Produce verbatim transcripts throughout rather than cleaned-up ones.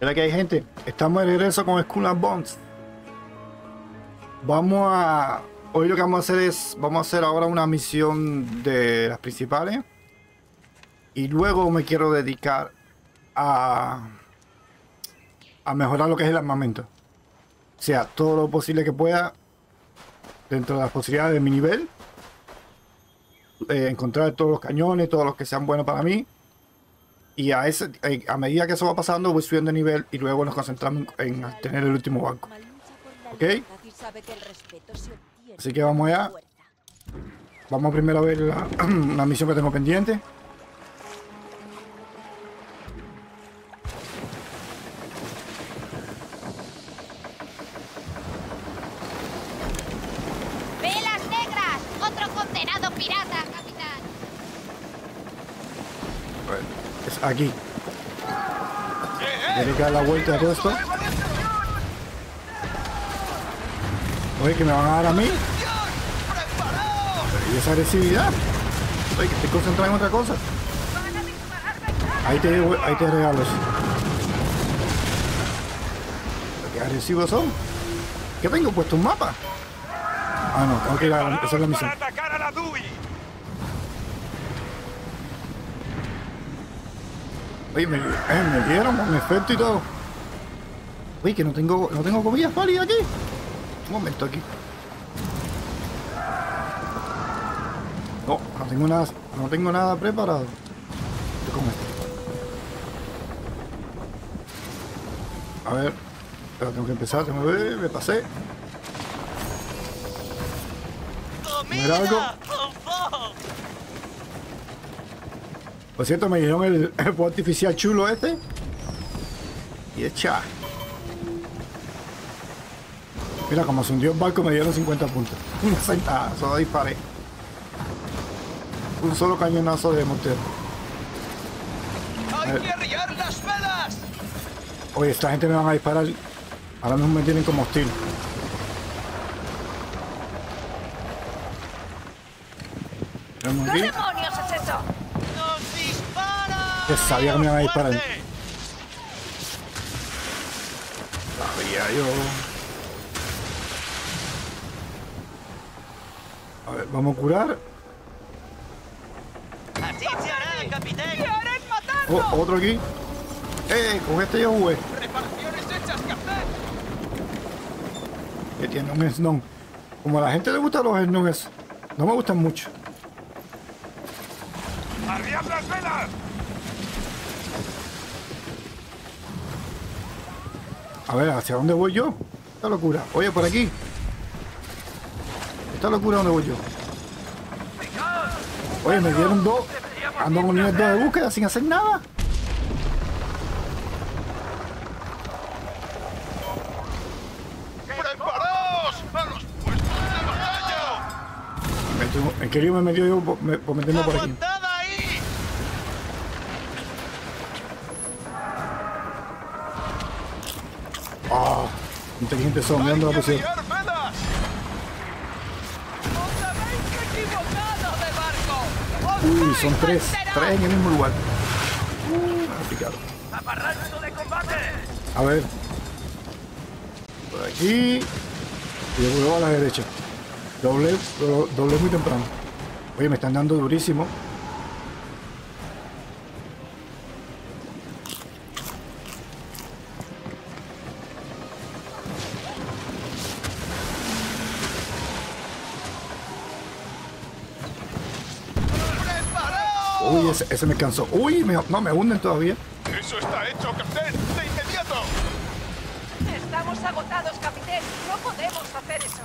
Mira que hay gente. Estamos de regreso con Skull and Bones. Vamos a... Hoy lo que vamos a hacer es... Vamos a hacer ahora una misión de las principales. Y luego me quiero dedicar a... A mejorar lo que es el armamento. O sea, todo lo posible que pueda. Dentro de las posibilidades de mi nivel. Eh, encontrar todos los cañones, todos los que sean buenos para mí. Y a, ese, a medida que eso va pasando, voy subiendo de nivel y luego nos concentramos en, en tener el último banco. ¿Ok? Así que vamos allá. Vamos primero a ver la, la misión que tengo pendiente. ¡Velas negras! ¡Otro condenado pirata, capitán! Bueno, es aquí. Tiene que dar la vuelta a todo esto. Oye, que me van a dar a mí. ¿Y esa agresividad? Oye, que estoy concentrado en otra cosa. Ahí te, ahí te regalo eso. ¿Qué agresivos son? ¿Qué tengo puesto? ¿Un mapa? Ah, no, tengo que ir a... Esa es la misión. Oye, me, eh, me dieron un efecto y todo. Oye, que no tengo, no tengo comida válida aquí. Un momento aquí. No, no tengo nada, no tengo nada preparado. ¿Qué como esto? A ver, pero tengo que empezar, se me ve, me pasé. ¿Comer algo? Por cierto, me dieron el, el fuego artificial chulo este. Y echa. Mira, como se hundió el barco, me dieron cincuenta puntos. Una sentada, solo disparé. Un solo cañonazo de mortero. ¡Hay que arriar las velas! Oye, esta gente me van a disparar. Ahora mismo me tienen como hostil. ¿Qué demonios es eso? ¡Nos dispara! Que sabía que me iban a disparar. Sabía yo. A ver, vamos a curar. ¡Así se hará, capitán! ¡Quieren matarnos! Oh, otro aquí. Eh, con este yo jugué. ¡Reparaciones hechas, capitán! Que tiene un snon. Como a la gente le gustan los snones, no me gustan mucho. ¡Arriad las velas! A ver, ¿hacia dónde voy yo? Esta locura. Oye, por aquí. Esta locura, ¿dónde voy yo? Oye, me dieron dos. Ando con nivel dos de búsqueda sin hacer nada. ¡Preparaos! ¡A los puestos de batalla! En qué me metió yo por, me- por meterme por aquí. ¡Aguantad ahí! Ah, inteligentes son, mirando la ¡Hay que posición. arriar velas! ¡Os habéis equivocado de barco! ¡Os Uy, vais son tres. a Tres en el mismo lugar. Uh, complicado. ¡Aparracho de combate! A ver. Por aquí. Y luego a la derecha. Doble, do- doble muy temprano. Oye, me están dando durísimo. ¡Preparaos! Uy, ese, ese me cansó. Uy, me- no, me hunden todavía. ¡Eso está hecho, capitán! ¡De inmediato! Estamos agotados, capitán. No podemos hacer eso.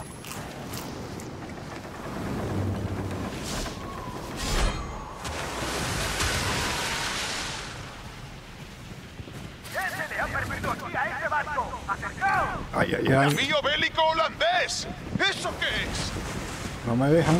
¡Ese le ha permitido aquí a ese barco! ¡Acercaos! Ay, ay, ay. ¡Navío bélico holandés! ¿Eso qué es? No me dejan.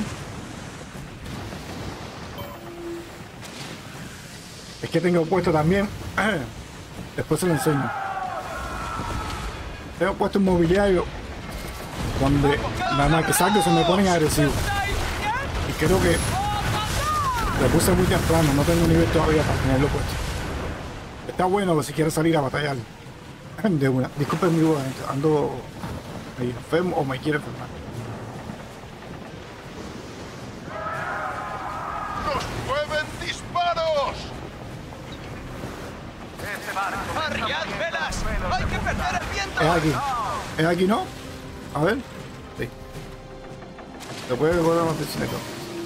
Es que tengo puesto también. Después se lo enseño. Tengo puesto un mobiliario donde nada más que salgo se me ponen agresivos. Y creo que lo puse muy temprano, no tengo nivel todavía para tenerlo puesto. Está bueno si quieres salir a batallar. De una. Disculpen mi voz, gente. Ando medio enfermo o me quiero enfermar. ¡Nos mueven disparos! Ese barco. ¡Arriad velas! ¡Hay que perder el viento! Es aquí. Es aquí, ¿no? A ver. Sí. Se puede volver a la oficina acá.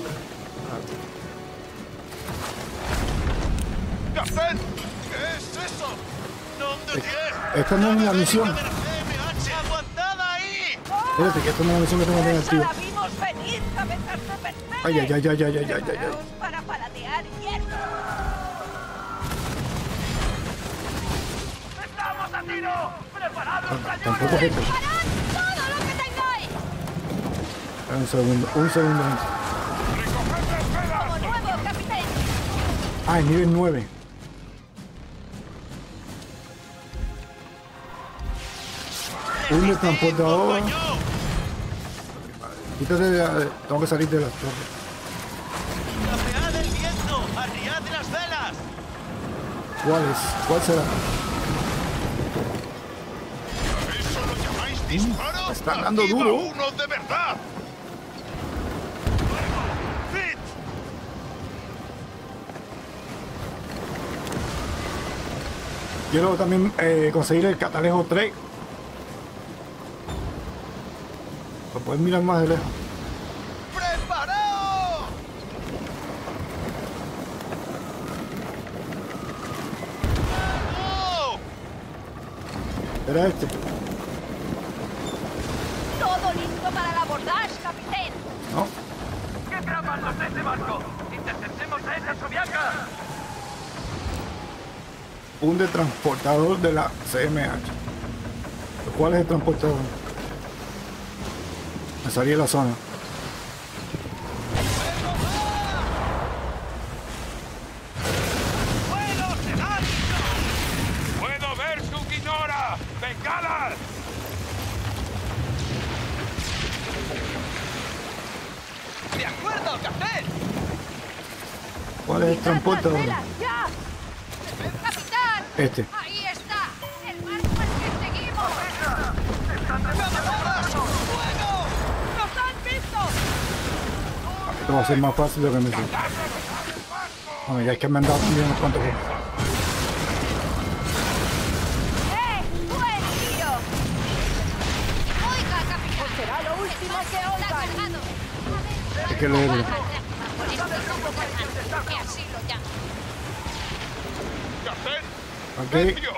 ¡Capitán! ¿Qué es eso? ¿Dónde tienes? Esta no es la misión. ¡Aguantad ahí! Espérate, que esta no es la misión que tengo que tener ¡Eso activa. la vimos venir, cabezas de percebe! Ay, ay, ay, ay, ay, ay, ay, ay, ay. Preparaos para paladear hierro. ¡Estamos a tiro! ¡Preparados, Tampoco es esto. ¡Parad todo lo que tengáis! Un segundo, un segundo, gente. ¡Como nuevo, capitán! Ah, es nivel nueve. Un de transportador. Quítate de la... Tengo que salir de las torres. ¡Capead el viento! ¡Arriad las velas! ¿Cuál es? ¿Cuál será? ¿Eso lo llamáis disparos? me están dando Aquí va duro. uno de verdad! ¡Fit! Quiero también eh, conseguir el catalejo tres. Para poder mirar más de lejos. ¡Preparaos! ¡Oh! Era este. ¡Todo listo para el abordaje, capitán! ¿No? ¿Qué traman los de ese barco? ¡Interceptemos a esa soviaca! Un de transportador de la C M H. ¿Cuál es el transportador? Me salí de la zona. ¡Vuelos en alto! ¡Puedo ver su guinora! ¡Bengalas! ¡De acuerdo, capitán! ¿Cuál es el ¡Mirad las transportador? velas, ya! ¡Capitán! Este. ¡Ahí está! ¡El barco al que seguimos! ¡Camaradas! ¡Fuego! ¡Nos han visto! Esto va a ser más fácil de lo que me dice. Bueno, ya es que me han dado también unos cuantos. ¡Eh! ¡Buen tiro! ¡Oiga, capitán! ¡Será lo último que oigan! Hay que leerlo. Que así lo llaman. ¡Capitán! Ok, ¡Necio!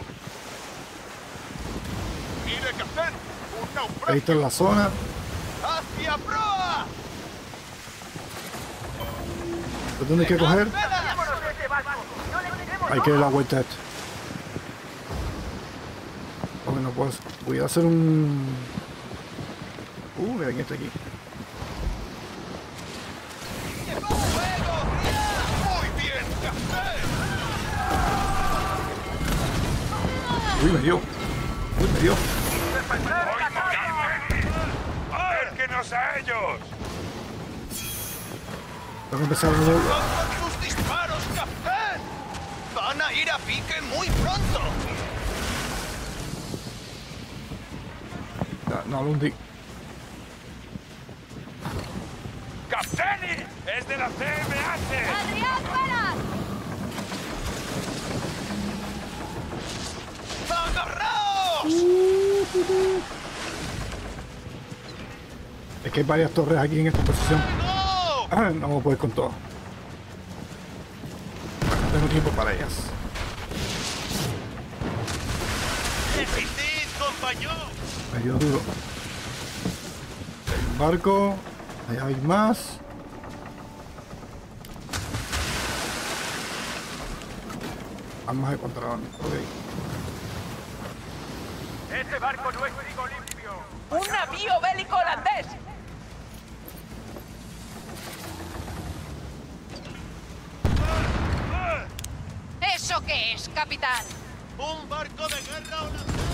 ¡Mire, capitán! ¡Un ahí naufragio! está la zona. ¡Hacia proa! ¿Lo tienes que coger? ¡Velas! ¡Vámonos de ese barco! ¡No le tenemos! Hay que dar la vuelta a esto. Bueno, pues voy a hacer un... Uh, mira quién está aquí. ¡Muy bien, capitán! Uy, me dio. Uy, me dio. ¡Acérquenos a ellos! Tengo que empezar a mover. ¡Con sus disparos, capitán! ¡Van a ir a pique muy pronto! No, no lo hundí. ¡Capitani! ¡Es de la C M H! ¡Adrián, velas! ¡Agarraos! Es que hay varias torres aquí en esta posición. ¡No! No voy a poder con todo. No tengo tiempo para ellas. ¡Resistid, compañero! Medio duro. Hay un barco. Ahí hay más. Armas de contrabando. Ok. ¡Ese barco no es trigo limpio! ¡Un navío bélico holandés! ¿Eso qué es, capitán? ¡Un barco de guerra holandés!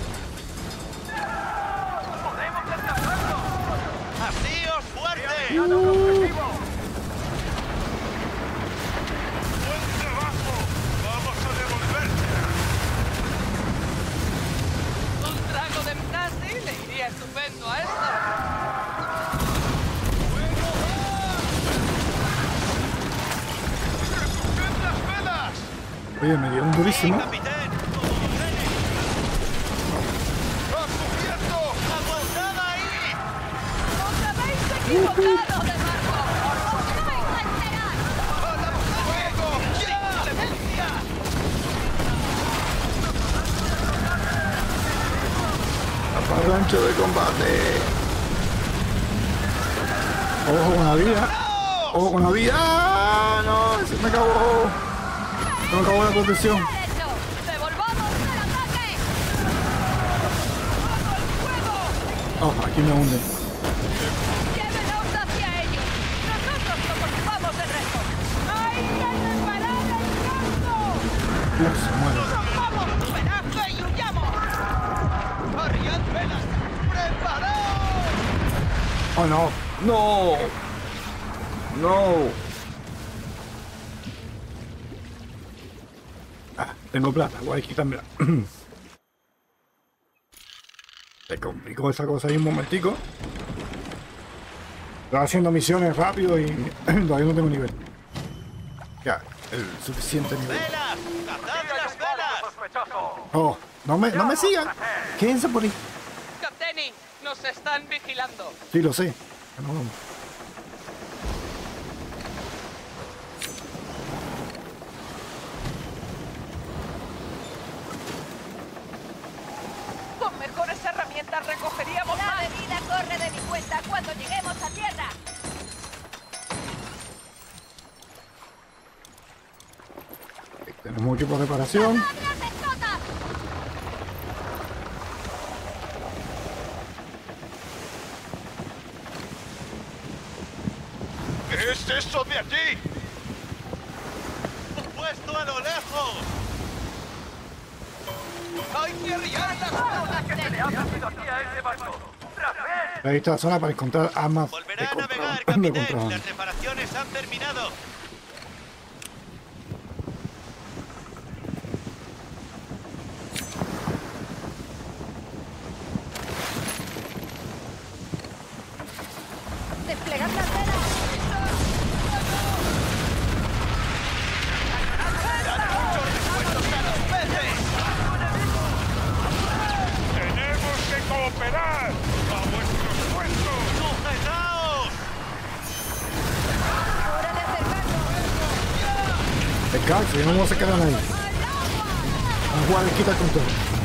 ¡Podemos alcanzarlo! ¡Asíos fuerte! ¡Cuidado con objetivo! ¡Buen trabajo! ¡Vamos a devolvérsela! Así le iría estupendo a esto. ¡Recoged las velas! Oye, me dieron durísimo. ¡Capitán! ¡A cubierto! ¡Aguantad ahí! ¡Os habéis equivocado de barco! ¡Os vais a enterar! ¡A la fuego! ¡Ya! ¡Clemencia! Aparrancho de combate. Ojo con la vida. Ojo con la vida. ¡Ah, no! Se me acabó. Se me acabó la protección. ¡Derecho! ¡Devolvamos el ataque! ¡Bajo el fuego! Oh, aquí me hunden. ¡Llévenos hacia ellos! ¡Nosotros nos ocupamos del resto! ¡Hay que reparar el campo! Uf, se muere. ¡Rompamos su penaje y huyamos! ¡Arriad velas! ¡Preparaos! Oh, no. No. No. Ah, tengo plata. Voy a quitármela. Se complicó esa cosa ahí un momentico. Estaba haciendo misiones rápido y todavía no tengo nivel. Ya, el suficiente nivel. ¡Velas! ¡Cazad las velas! Oh, no me, no me sigan. Quédense por ahí. Capteni, nos están vigilando. Sí, lo sé. No, vamos. Con mejores herramientas recogeríamos La más. bebida corre de mi cuenta cuando lleguemos a tierra. Tenemos equipo de reparación. ¡Ladras de escotas! ¿Qué es eso de allí? ¡Puesto a lo lejos! ¡Hay que arriar las velas! ¿Qué se le ha perdido aquí a ese barco? ¡Tras él! Ahí está la zona para encontrar armas. Volverá de a navegar, contrabando- de capitán. contrabando. Las reparaciones han terminado. ¡Desplegad las velas! ¡Tenemos que cooperar! ¡A vuestros puestos! ¡Sujetaos! ¡Hora de acercarnos! Descanse, no se quedan ahí. Vamos a jugar el quita con todo.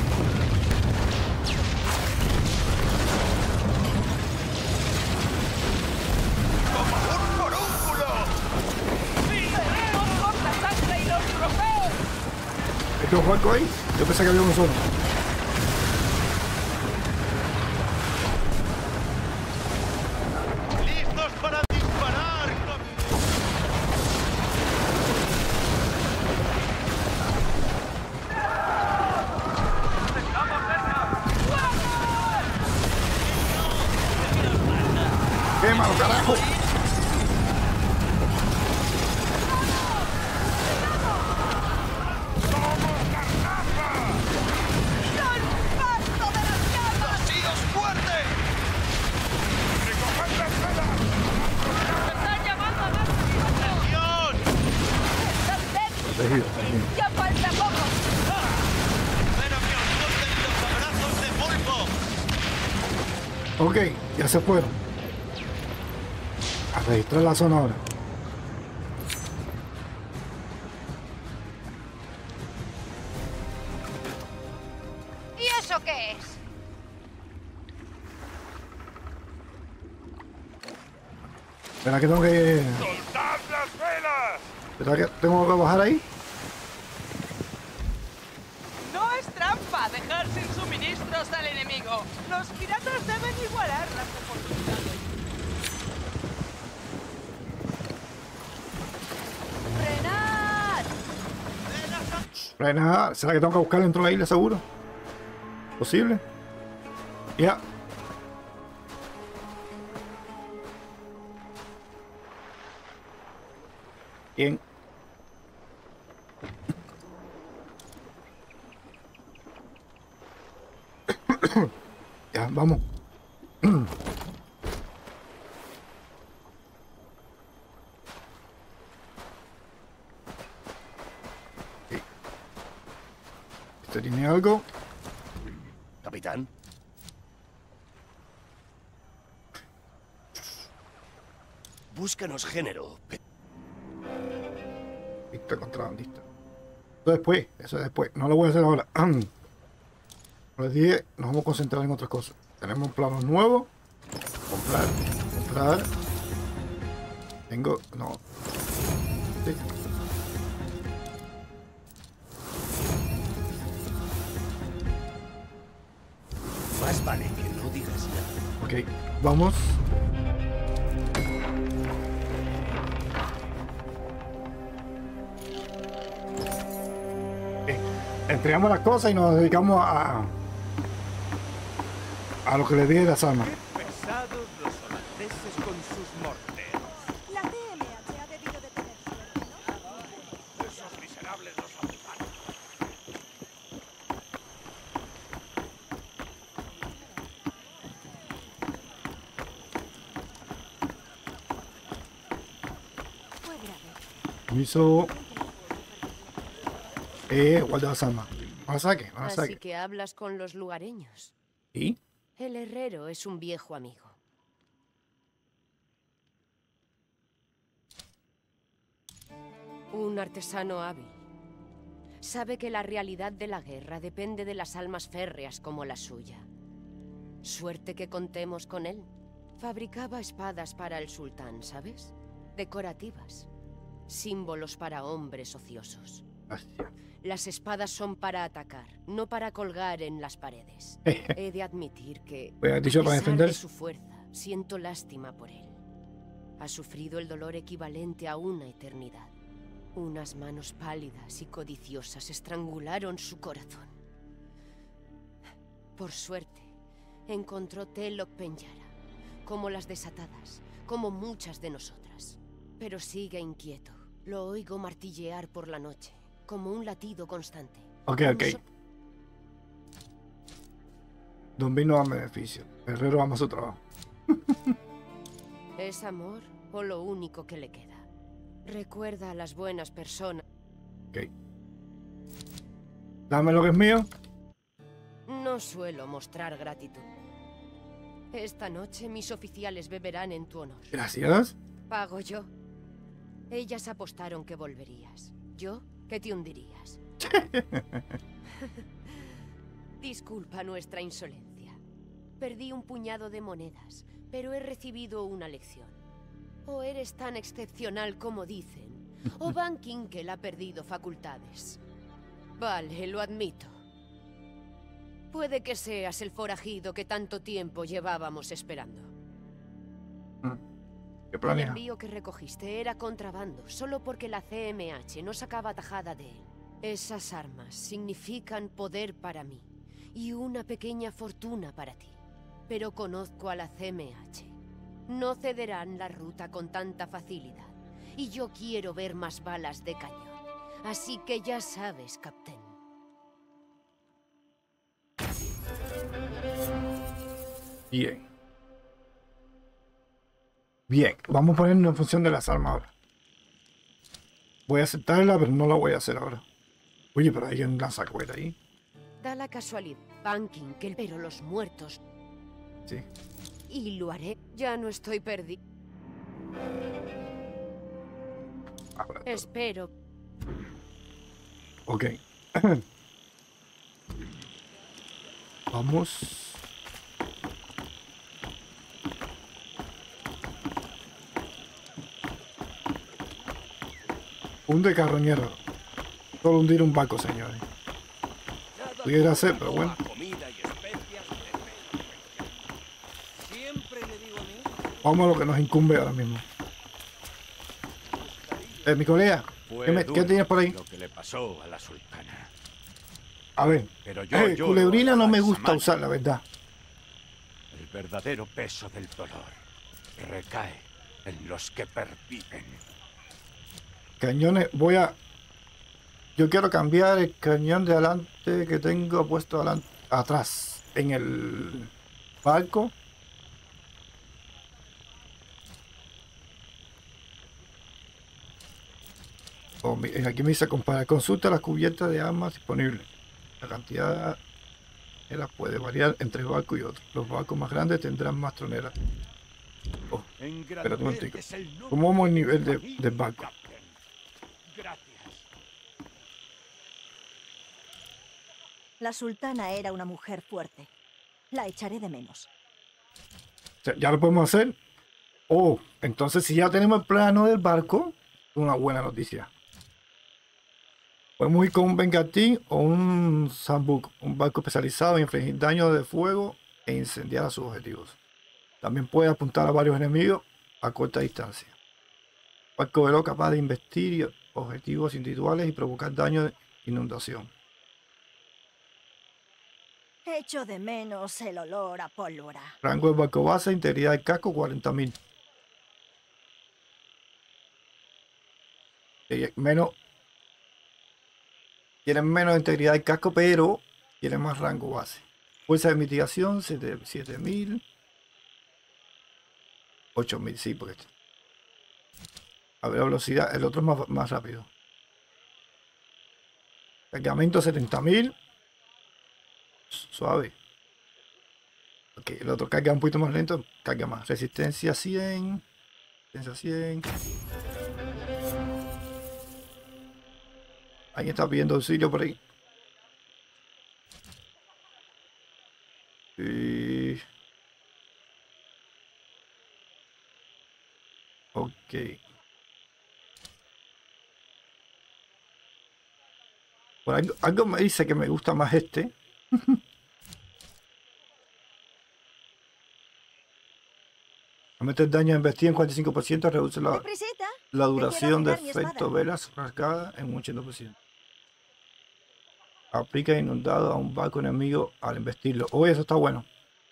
¡Como un forúnculo! ¡Tenemos con la sangre y los trofeos! ¿Este es un barco ahí? Yo pensé que había uno solo. ¡Listos para disparar! ¡Quémalo, carajo! ¡Pasto de las llamas! ¡Asíos fuerte! ¡Recoged las velas! ¡Están llamando a más equipos! ¡Acción! ¡Están dentro! Protegido, protegido. ¡Ya falta poco! ¡Pero que os corten los abrazos de pulpo! Ok, ya se fueron. A registrar la zona ahora. ¿Y eso qué es? ¿Será que tengo que... ¡Soltad las velas! ¿Será que tengo que bajar ahí? No es trampa dejar sin suministros al enemigo. Los piratas deben igualar las oportunidades. ¡Frenad! Frena. ¿Será que tengo que buscar dentro de la isla seguro? ¿Posible? Ya. Bien. Ya, vamos. Okay. ¿Este tiene algo? Capitán. Búscanos género. Pista contrabandista. Eso después, eso después. No lo voy a hacer ahora. Como les dije, nos vamos a concentrar en otras cosas. Tenemos un plano nuevo. Comprar, comprar. Tengo, no. Sí. Más vale que no digas nada. Ok, vamos. Ok, entregamos las cosas y nos dedicamos a a lo que les dije de las armas. Pesados los holandeses con sus morteros. La C M H ha debido de tener suerte, ¿no? Esos miserables los fabricaron. Fue grave. Permiso. Eh, guarda las armas. No las saque, no las Así saque. que hablas con los lugareños. ¿Y? El herrero es un viejo amigo. Un artesano hábil. Sabe que la realidad de la guerra depende de las almas férreas como la suya. Suerte que contemos con él. Fabricaba espadas para el sultán, ¿sabes? Decorativas. Símbolos para hombres ociosos. Hostia. Las espadas son para atacar, no para colgar en las paredes. He de admitir que, Pues, dicho a para pesar de defenderse. su fuerza, siento lástima por él. Ha sufrido el dolor equivalente a una eternidad. Unas manos pálidas y codiciosas estrangularon su corazón. Por suerte, encontró Telok Penyara, como las desatadas, como muchas de nosotras. Pero sigue inquieto. Lo oigo martillear por la noche, como un latido constante. Ok, ok. Don Vino a beneficio. Herrero ama su trabajo. ¿Es amor o lo único que le queda? Recuerda a las buenas personas. Ok. Dame lo que es mío. No suelo mostrar gratitud. Esta noche mis oficiales beberán en tu honor. Gracias. Pago yo. Ellas apostaron que volverías. Yo, que te hundirías. Disculpa nuestra insolencia. Perdí un puñado de monedas, pero he recibido una lección. O eres tan excepcional como dicen, o Van Kinkel ha perdido facultades. Vale, lo admito. Puede que seas el forajido que tanto tiempo llevábamos esperando. ¿Qué El planea? envío que recogiste era contrabando, solo porque la C M H no sacaba tajada de él. Esas armas significan poder para mí, y una pequeña fortuna para ti. Pero conozco a la C M H. No cederán la ruta con tanta facilidad, y yo quiero ver más balas de cañón. Así que ya sabes, capitán. Bien. Bien, vamos a ponernos en función de las armas ahora. Voy a aceptarla, pero no la voy a hacer ahora. Oye, pero hay un lanzacueta ahí. Da la casualidad, Van Kinkel, pero los muertos. Sí. Y lo haré. Ya no estoy perdido. Ahora todo. Espero. Ok. Vamos. Hunde carroñero. Solo hundir un barco, señores. Pudiera ser, pero bueno. Comida y especias de Siempre le digo a mi hijo, Vamos a lo que nos incumbe ahora mismo. Eh, mi colega, Fue ¿qué, me- duro qué tienes por ahí? Lo que le pasó a la sultana. A ver. Pero yo Eh, lloro culebrina a no la me gusta semana. usar, la verdad. El verdadero peso del dolor recae en los que perviven. Cañones, voy a... Yo quiero cambiar el cañón de adelante que tengo puesto adelante, atrás, en el... Barco. Oh, mi- aquí me dice comparar. Consulta las cubiertas de armas disponibles. La cantidad de las puede variar entre barco y otro. Los barcos más grandes tendrán más troneras. Oh, espera un momentico. ¿Cómo vamos el nivel de, del barco? Gracias. La sultana era una mujer fuerte. La echaré de menos. O sea, ¿ya lo podemos hacer? Oh, entonces si ya tenemos el plano del barco, una buena noticia. Podemos ir con un Bengatín o un Sambuk, un barco especializado en infligir daño de fuego e incendiar a sus objetivos. También puede apuntar a varios enemigos a corta distancia. Barco veloz capaz de investir objetivos individuales y provocar daño de inundación. Echo de menos el olor a pólvora. Rango del barco base, integridad del casco cuarenta mil. Menos. Tienen menos integridad del casco, pero tienen más rango base. Fuerza de mitigación, siete mil. ocho mil, sí, porque este. A ver, la velocidad, el otro es más, más rápido. Cargamento setenta mil. Suave. Ok, el otro carga un poquito más lento, carga más. Resistencia cien. Resistencia cien. Alguien está pidiendo auxilio por ahí. Y... Ok. Por algo, algo me dice que me gusta más este. Aumentar el daño investido en cuarenta y cinco por ciento, reduce la, ¡Deprisita! la Te duración quiero de afilar mi efecto espada. velas rasgadas en un ochenta por ciento. Aplica inundado a un barco enemigo al investirlo. Oye, eso está bueno.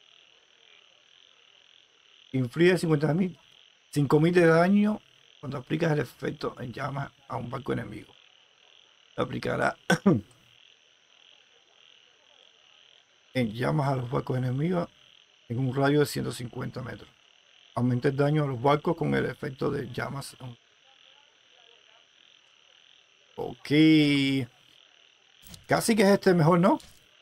Inflige cincuenta mil, cinco mil de daño cuando aplicas el efecto en llamas a un barco enemigo. Lo aplicará en llamas a los barcos enemigos en un radio de ciento cincuenta metros. Aumenta el daño a los barcos con el efecto de llamas. Ok. Casi que es este mejor, ¿no?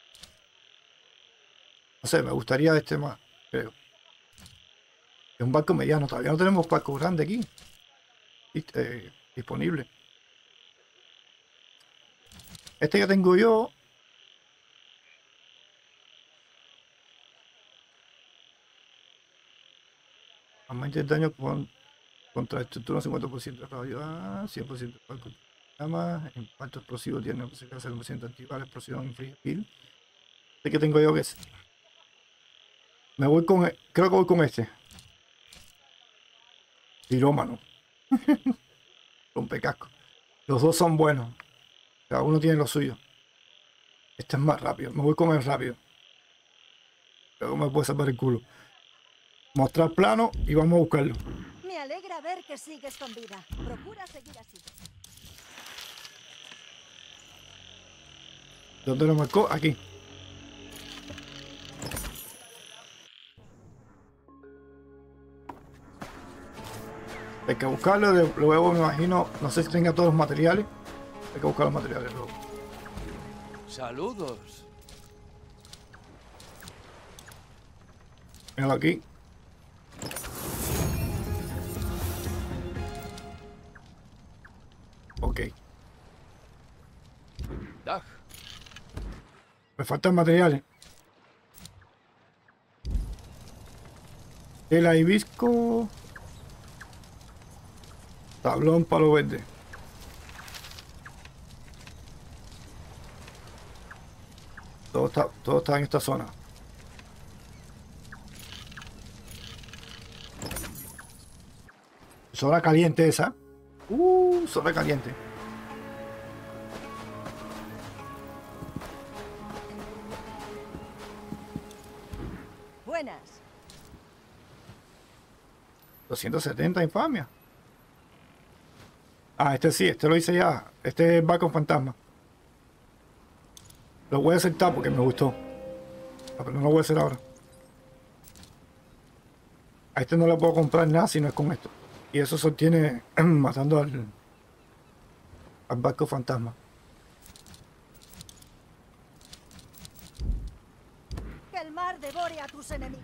No sé, me gustaría este más, creo. Es un barco mediano, todavía no tenemos barco grande aquí. Eh, disponible. Este que tengo yo. Aumenta el daño con, contra estructura cincuenta por ciento de radio, ah, cien por ciento de barco. Llama, impacto explosivo tiene que ser cien por ciento activar, explosión inflige kill. Este que tengo yo que es. Me voy con, creo que voy con este. Pirómano. Rompecasco. Los dos son buenos. Cada uno tiene lo suyo. Este es más rápido. Me voy con el rápido. Luego me puede salvar el culo. Mostrar plano y vamos a buscarlo. Me alegra ver que sigues con vida. Procura seguir así. ¿Dónde lo marcó? Aquí. Hay que buscarlo. Luego me imagino, no sé si tenga todos los materiales. Hay que buscar los materiales luego. Saludos. Míralo aquí. Ok. Dag. Me faltan materiales. Tela hibisco. Tablón palo verde. Todo está, todo está en esta zona. Zona caliente esa. Uh, zona caliente. Buenas. doscientos setenta, infamia. Ah, este sí, este lo hice ya. Este va con fantasma. Lo voy a aceptar porque me gustó. Ah, pero no lo voy a hacer ahora. A este no le puedo comprar nada si no es con esto. Y eso se obtiene matando al, al barco fantasma. Que el mar devore a tus enemigos.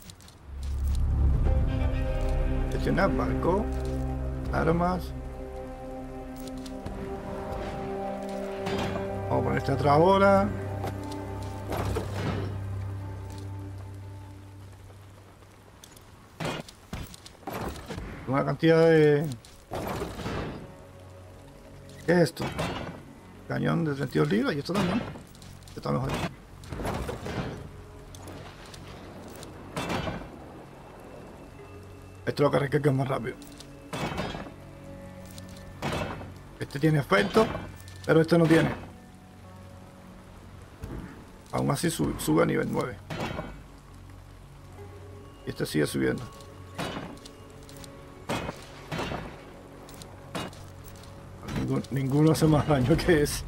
Gestionar barco, armas. Vamos a poner esta otra hora. Una cantidad de... ¿Qué es esto? Cañón de treinta y dos libras y esto también. Esto está mejor. Esto es lo que recarga más rápido. Este tiene efecto, pero este no tiene. Aún así sube, sube a nivel nueve. Y este sigue subiendo. Ninguno, ninguno hace más daño que ese.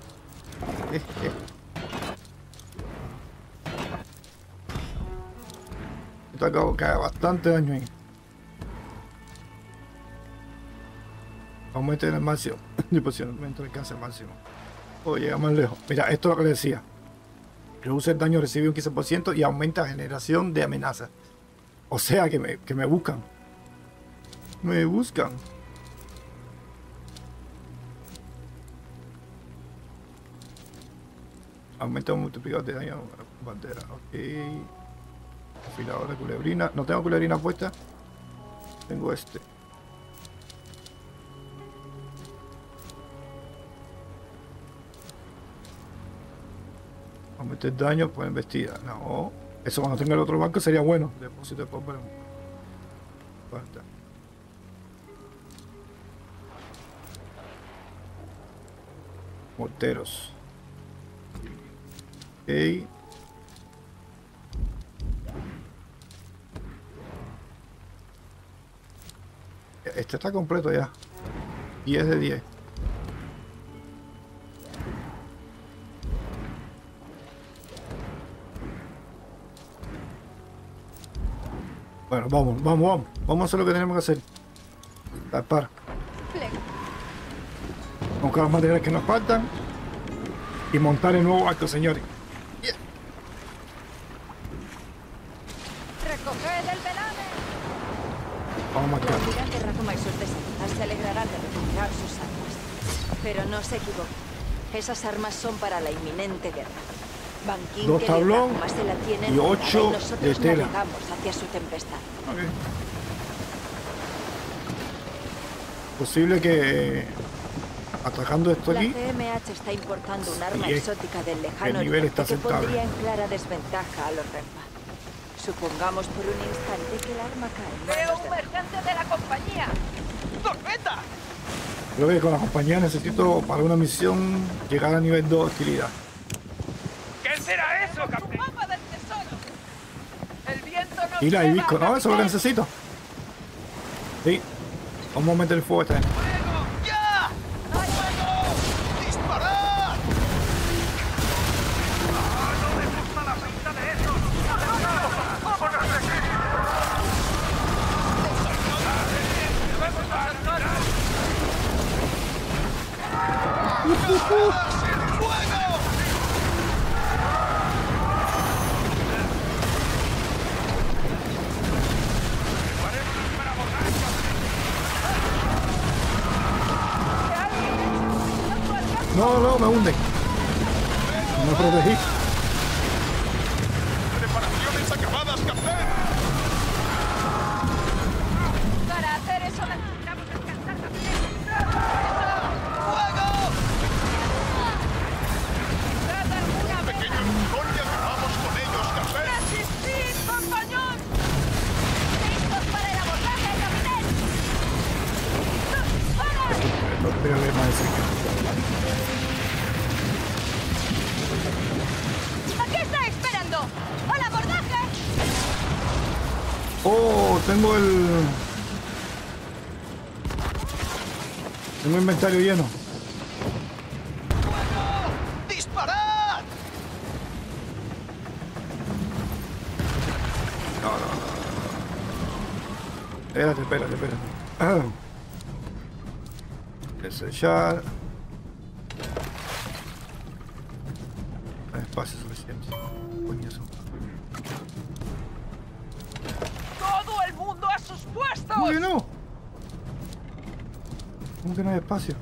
Esto acabo cae bastante daño ahí. Aumenta en el máximo. Aumenta el alcance máximo. O llega más lejos. Mira, esto es lo que le decía. Reduce el daño recibido un quince por ciento y aumenta generación de amenazas. O sea que me, que me buscan. Me buscan. Aumenta un multiplicador de daño a bandera. Ok. Afilador de culebrina. No tengo culebrina puesta. Tengo este. Aumenta el daño por embestida. No. Eso cuando tenga el otro banco sería bueno. Depósito de pólvora. Falta. Morteros. Ok. Este está completo ya. diez de diez. Bueno, vamos, vamos, vamos. Vamos a hacer lo que tenemos que hacer. Tapar. Buscar los materiales que nos faltan. Y montar el nuevo barco, señores. Yeah. ¡Recoged el velame! Vamos a El matar. almirante Razuma y sus descendientes se alegrarán de recuperar sus armas. Pero no se equivoquen. Esas armas son para la inminente guerra. Ban King Dos tablón más se la tienen y ocho y nosotros de tela. navegamos hacia su tempestad. Okay. Posible que atacando esto La aquí. C M H está importando un arma Sí, exótica del lejano el nivel oriente está que aceptable. pondría en clara desventaja a los Renpa. Supongamos por un instante que el arma cae en ¡Veo manos un de mercante de la compañía! ¡Tormenta! Creo que con la compañía necesito para una misión llegar a nivel dos de hostilidad. ¿Qué será eso, ¡Un capitán? mapa del tesoro! ¡El viento nos Y la lleva, hibisco, ¿no? Eso es lo que capitán. necesito. Sí. Vamos a meter el fuego a esta gente. ¡Fuego! ¡Ya! ¡Fuego! ¡Disparad! ¡Ah, no me gusta la pinta de eso! ¡Vámonos de aquí! ¡Fuego! No, no, me hunden. Me protegí. ¡Preparaciones acabadas, capitán! Para hacer eso necesitamos descansar también. ¡Fuego! ¡Trata alguna vez! Pequeño empujón y acabamos con ellos, capitán. ¡Resistir, compañón! ¡Listos para el abordaje, capitán! ¡Para! No tengo que más decir. ¿A qué está esperando? ¡Al abordaje! Oh, tengo el... Tengo inventario lleno. ¡Fuego! ¡Disparad! Espérate, espérate, espérate. Desechar. No hay espacio suficiente. Coñazo. ¡Todo el mundo a sus puestos! ¿Cómo que no? ¿Cómo que no hay espacio?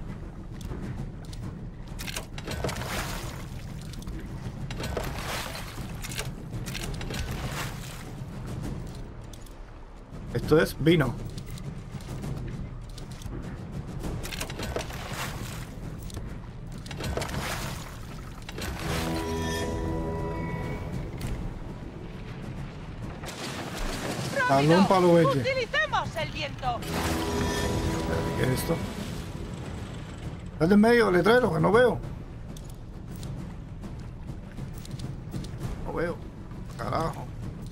Esto es vino. Tablón palo verde. ¡Utilicemos el viento! ¿Qué es esto? Dale en medio, letrero, que no veo. No veo. Carajo.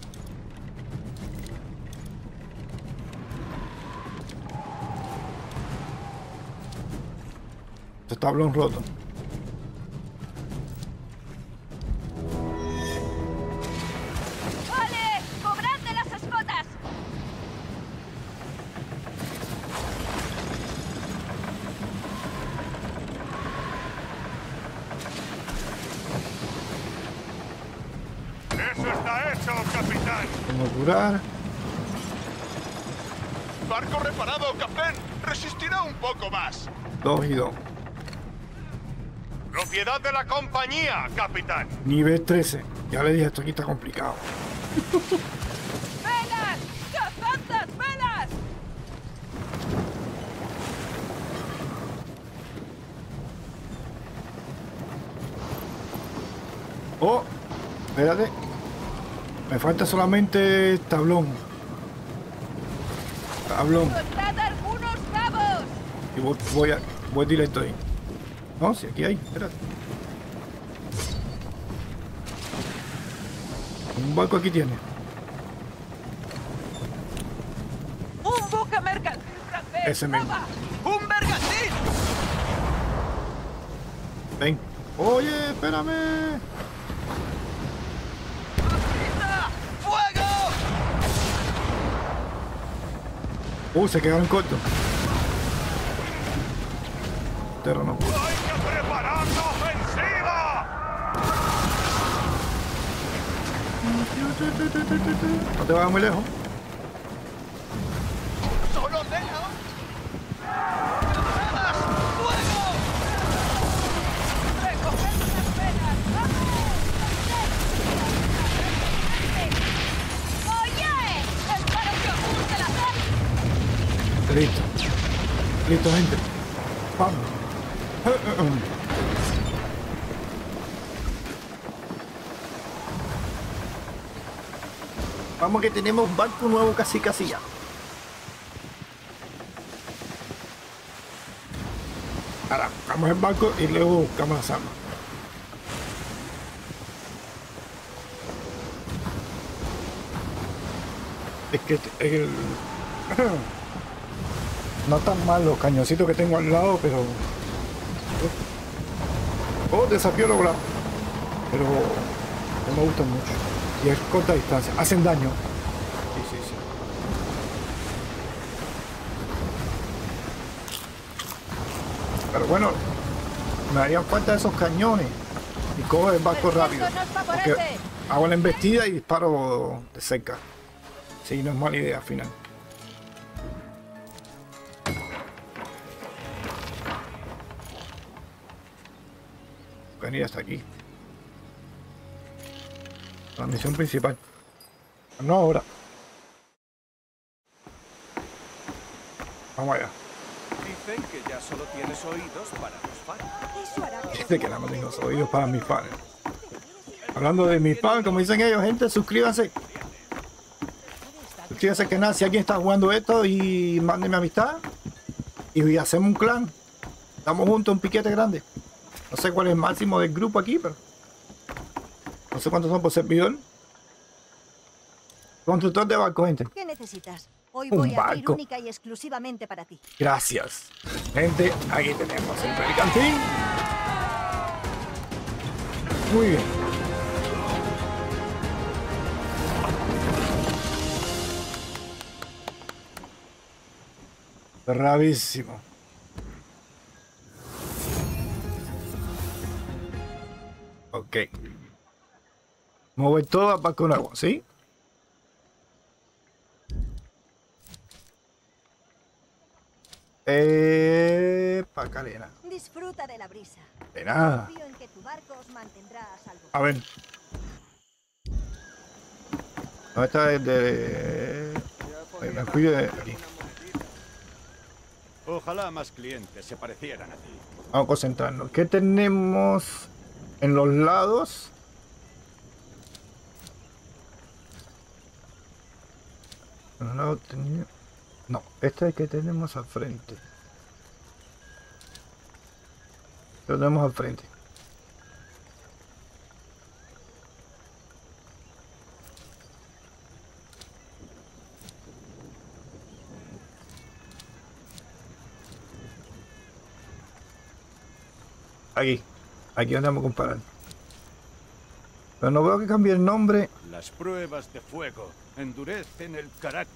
Este tablón roto. ¡Vale! ¡Cobrad las escotas! ¡Eso está hecho, capitán! Como curar. Barco reparado, capitán. Resistirá un poco más. Dos y dos. Propiedad de la compañía, capitán. Nivel trece. Ya le dije, esto aquí está complicado. ¡Velas! ¡Cazandas, velas! Oh, espérate. Me falta solamente tablón. Tablón. ¡Soltad algunos cabos! Y voy, voy, a, voy directo ahí. No, si aquí hay, espérate. Un barco aquí tiene. ¡Un buque mercantil francés! Ese mismo. ¡Toma! ¡Un bergantín! Ven. Oye, espérame. ¡Fuego! Uh, se quedaron cortos. Pero no. ¡Hay que preparar la ofensiva! No te vayas muy lejos. ¡Solo deja! ¡Granadas! ¡Fuego! ¡Recoged las velas! ¡Vamos! ¡Oye! ¡Espero que os guste la serie! Listo. Listo, gente. Vamos. Vamos que tenemos un barco nuevo casi casi ya. Ahora buscamos el barco y luego buscamos las armas. Es que el... no tan mal los cañoncitos que tengo al lado, pero... Oh, desafío logrado. Pero no me gustan mucho. Y es corta distancia. Hacen daño. Sí, sí, sí. Pero bueno, me harían falta esos cañones. Y cojo el barco rápido. ¡Esto nos Porque favorece! hago la embestida y disparo de cerca. Sí, no es mala idea al final. Venir hasta aquí. La misión principal. No ahora. Vamos allá. Dicen que ya solo tienes oídos para los fans. Eso hará que Dice que nada más tengo los oídos para mis fans. Hablando de mis fans, como dicen ellos, gente, suscríbanse. Suscríbanse al canal si alguien está jugando esto y mándenme amistad. Y hacemos un clan. Estamos juntos, un piquete grande. No sé cuál es el máximo del grupo aquí, pero... no sé cuántos son por servidor. Constructor de barco, gente. ¿Qué necesitas? Hoy Un voy a abrir barco. única y exclusivamente para ti. Gracias. Gente, aquí tenemos el bergantín. Muy bien. Bravísimo. Ok. Mover todo a con agua, ¿sí? Eh, Pacalena. Disfruta de la brisa. De nada. Confío en que tu barco os mantendrá a salvo. A ver. No, esta es de... Ay, me fui de aquí. Ojalá más clientes se parecieran a ti. Vamos a concentrarnos. ¿Qué tenemos en los lados? En los lados tenía... No, este es el que tenemos al frente. Lo tenemos al frente. Aquí, aquí donde vamos a comparar. Pero no veo que cambie el nombre. Las pruebas de fuego endurecen el carácter.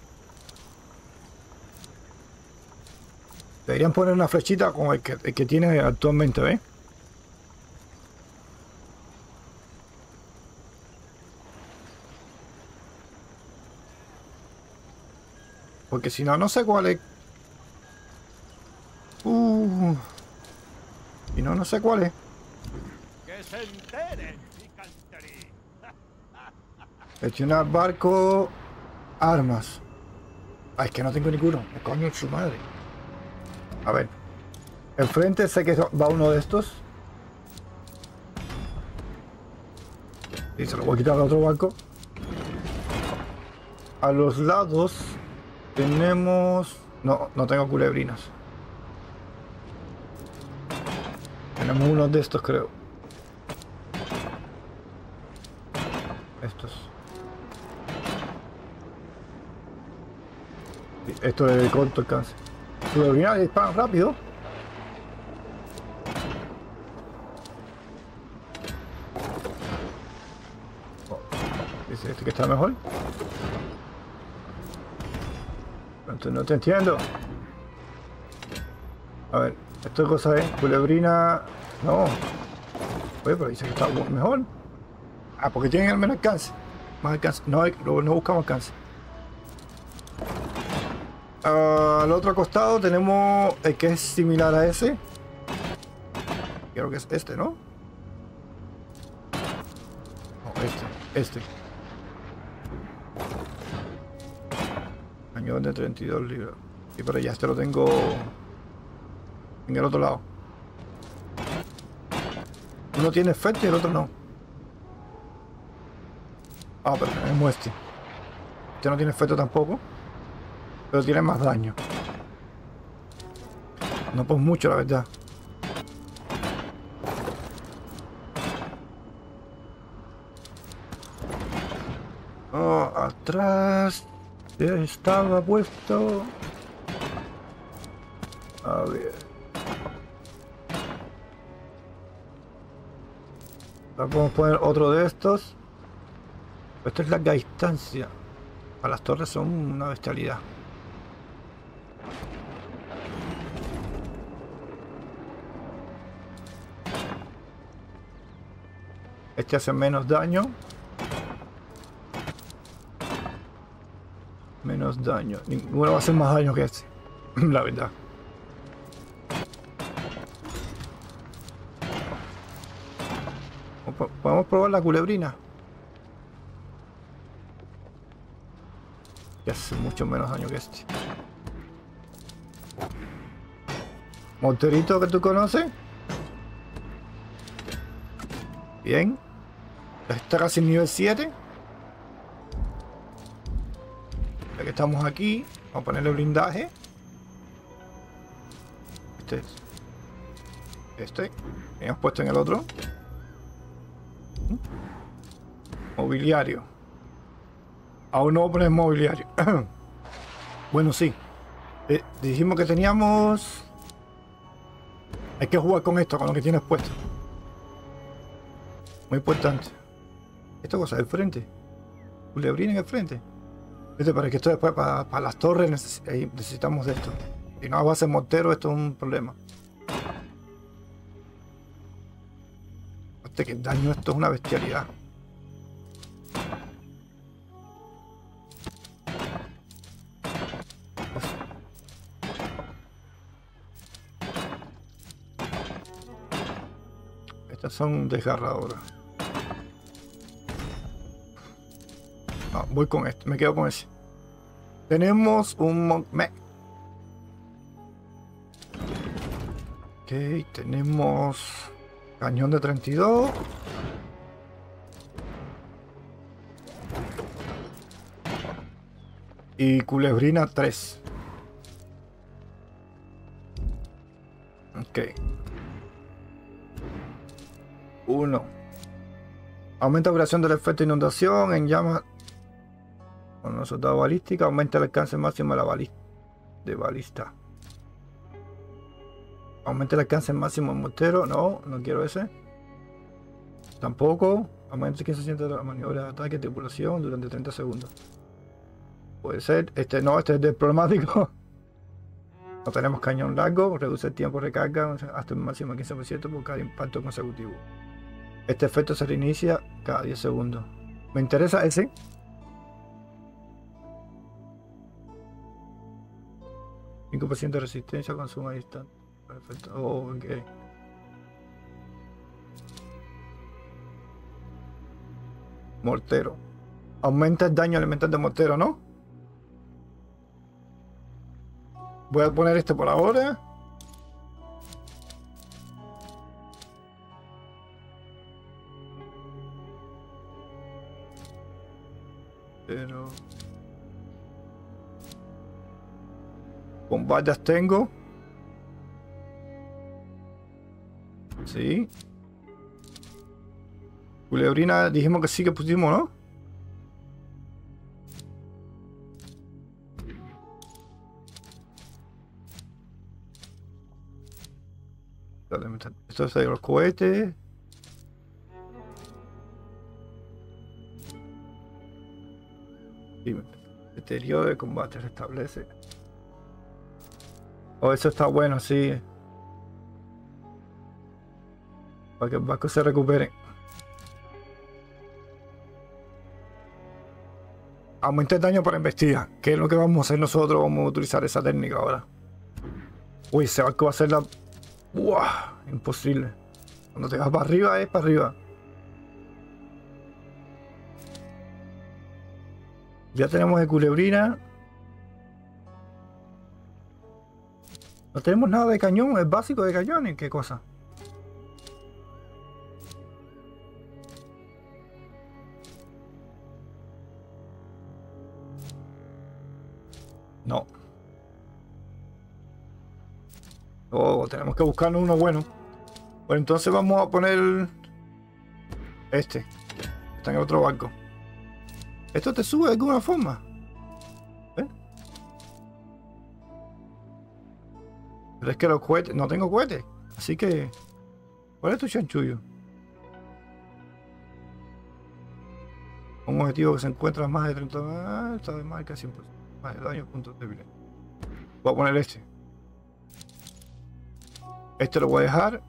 Deberían poner una flechita como el que, el que tiene actualmente, ¿ves? Porque si no, no sé cuál es. Uh. Y no, no sé cuál es. Que se enteren, picanterí. Gestionar barco. Armas. Ay, es que no tengo ninguno. Me coño en su madre. A ver. Enfrente sé que va uno de estos. Y se lo voy a quitar al otro barco. A los lados tenemos... No, no tengo culebrinas. Tenemos uno de estos, creo. Estos. Esto es de corto alcance. Culebrinas disparan rápido. Dice este que está mejor. Entonces no te entiendo. A ver, esto es cosa es culebrina. No. Oye, pero dice que está mejor. Ah, porque tienen el menos alcance. Más alcance. No, no, no buscamos alcance. Uh, al otro costado tenemos el que es similar a ese. Creo que es este, ¿no? No, este. Este. Cañón de treinta y dos libras. Y pero ya este lo tengo en el otro lado. Uno tiene efecto y el otro no. Ah, pero tenemos este. Este no tiene efecto tampoco. Pero tiene más daño. No pues mucho, la verdad. Oh, atrás. Estaba puesto. A ver. Ahora podemos poner otro de estos. Esta es larga distancia. A las torres son una bestialidad. Este hace menos daño. Menos daño. Ninguno va a hacer más daño que este. La verdad. Podemos probar la culebrina. Que hace mucho menos daño que este. Monterito que tú conoces. Bien. Está casi en nivel siete. Ya que estamos aquí, vamos a ponerle blindaje. Este es. Este. Hemos puesto en el otro. Mobiliario. Aún no voy a poner mobiliario. Bueno, sí. Eh, dijimos que teníamos... Hay que jugar con esto, con lo que tienes puesto. Muy importante. Esta cosa del frente. Culebrina en el frente. Este, para que esto después, para, para las torres, neces necesitamos de esto. Si no hago ese mortero, esto es un problema. Hostia, que el daño, esto es una bestialidad. Estas son desgarradoras. No, voy con este, me quedo con ese. Tenemos un Monk Mech. Ok, tenemos cañón de treinta y dos. Y culebrina tres. Ok. uno. Aumenta la duración del efecto de inundación en llamas. Con los soldados balística. Aumenta el alcance máximo de la balista. De balista. Aumenta el alcance máximo en mortero. No, no quiero ese. Tampoco. Aumenta el quince por ciento de la maniobra de ataque de tripulación durante treinta segundos. Puede ser. Este no, este es del problemático. No tenemos cañón largo. Reduce el tiempo de recarga hasta un máximo de quince por ciento por cada impacto consecutivo. Este efecto se reinicia cada diez segundos. Me interesa ese. cinco por ciento de resistencia con suma distante. Perfecto. Oh, ok. Mortero. Aumenta el daño elemental de mortero, ¿no? Voy a poner este por ahora. Pero... bombardas tengo. Sí. Culebrina dijimos que sí que pusimos, ¿no? Esto es de los cohetes. Y deterioro de combate restablece. Oh, eso está bueno, sí. Para que el barco se recupere. Aumenta el daño para embestida. ¿Qué es lo que vamos a hacer nosotros? Vamos a utilizar esa técnica ahora. Uy, ese barco va a ser la... ¡Buah! Imposible. Cuando te vas para arriba es para arriba. Ya tenemos de culebrina. No tenemos nada de cañón, es básico de cañones. ¿Qué cosa? No. Oh, tenemos que buscar uno bueno. Bueno, entonces vamos a poner este. Está en el otro barco. ¿Esto te sube de alguna forma? ¿Eh? Pero es que los cohetes... no tengo cohetes. Así que... ¿cuál es tu chanchullo? Un objetivo que se encuentra a más de treinta... Ah, está de marca cien por ciento. Más de daño, puntos débiles. Voy a poner este. Este lo voy a dejar.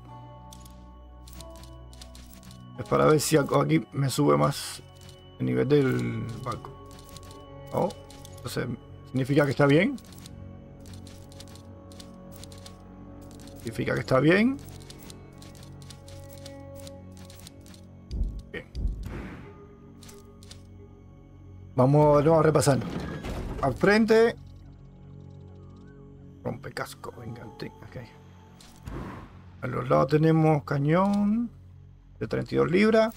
Es para ver si aquí me sube más el nivel del barco. Oh, entonces significa que está bien. Significa que está bien. Bien. Vamos, vamos a repasar. Al frente. Rompecasco, venga, ok. A los lados tenemos cañón de treinta y dos libras.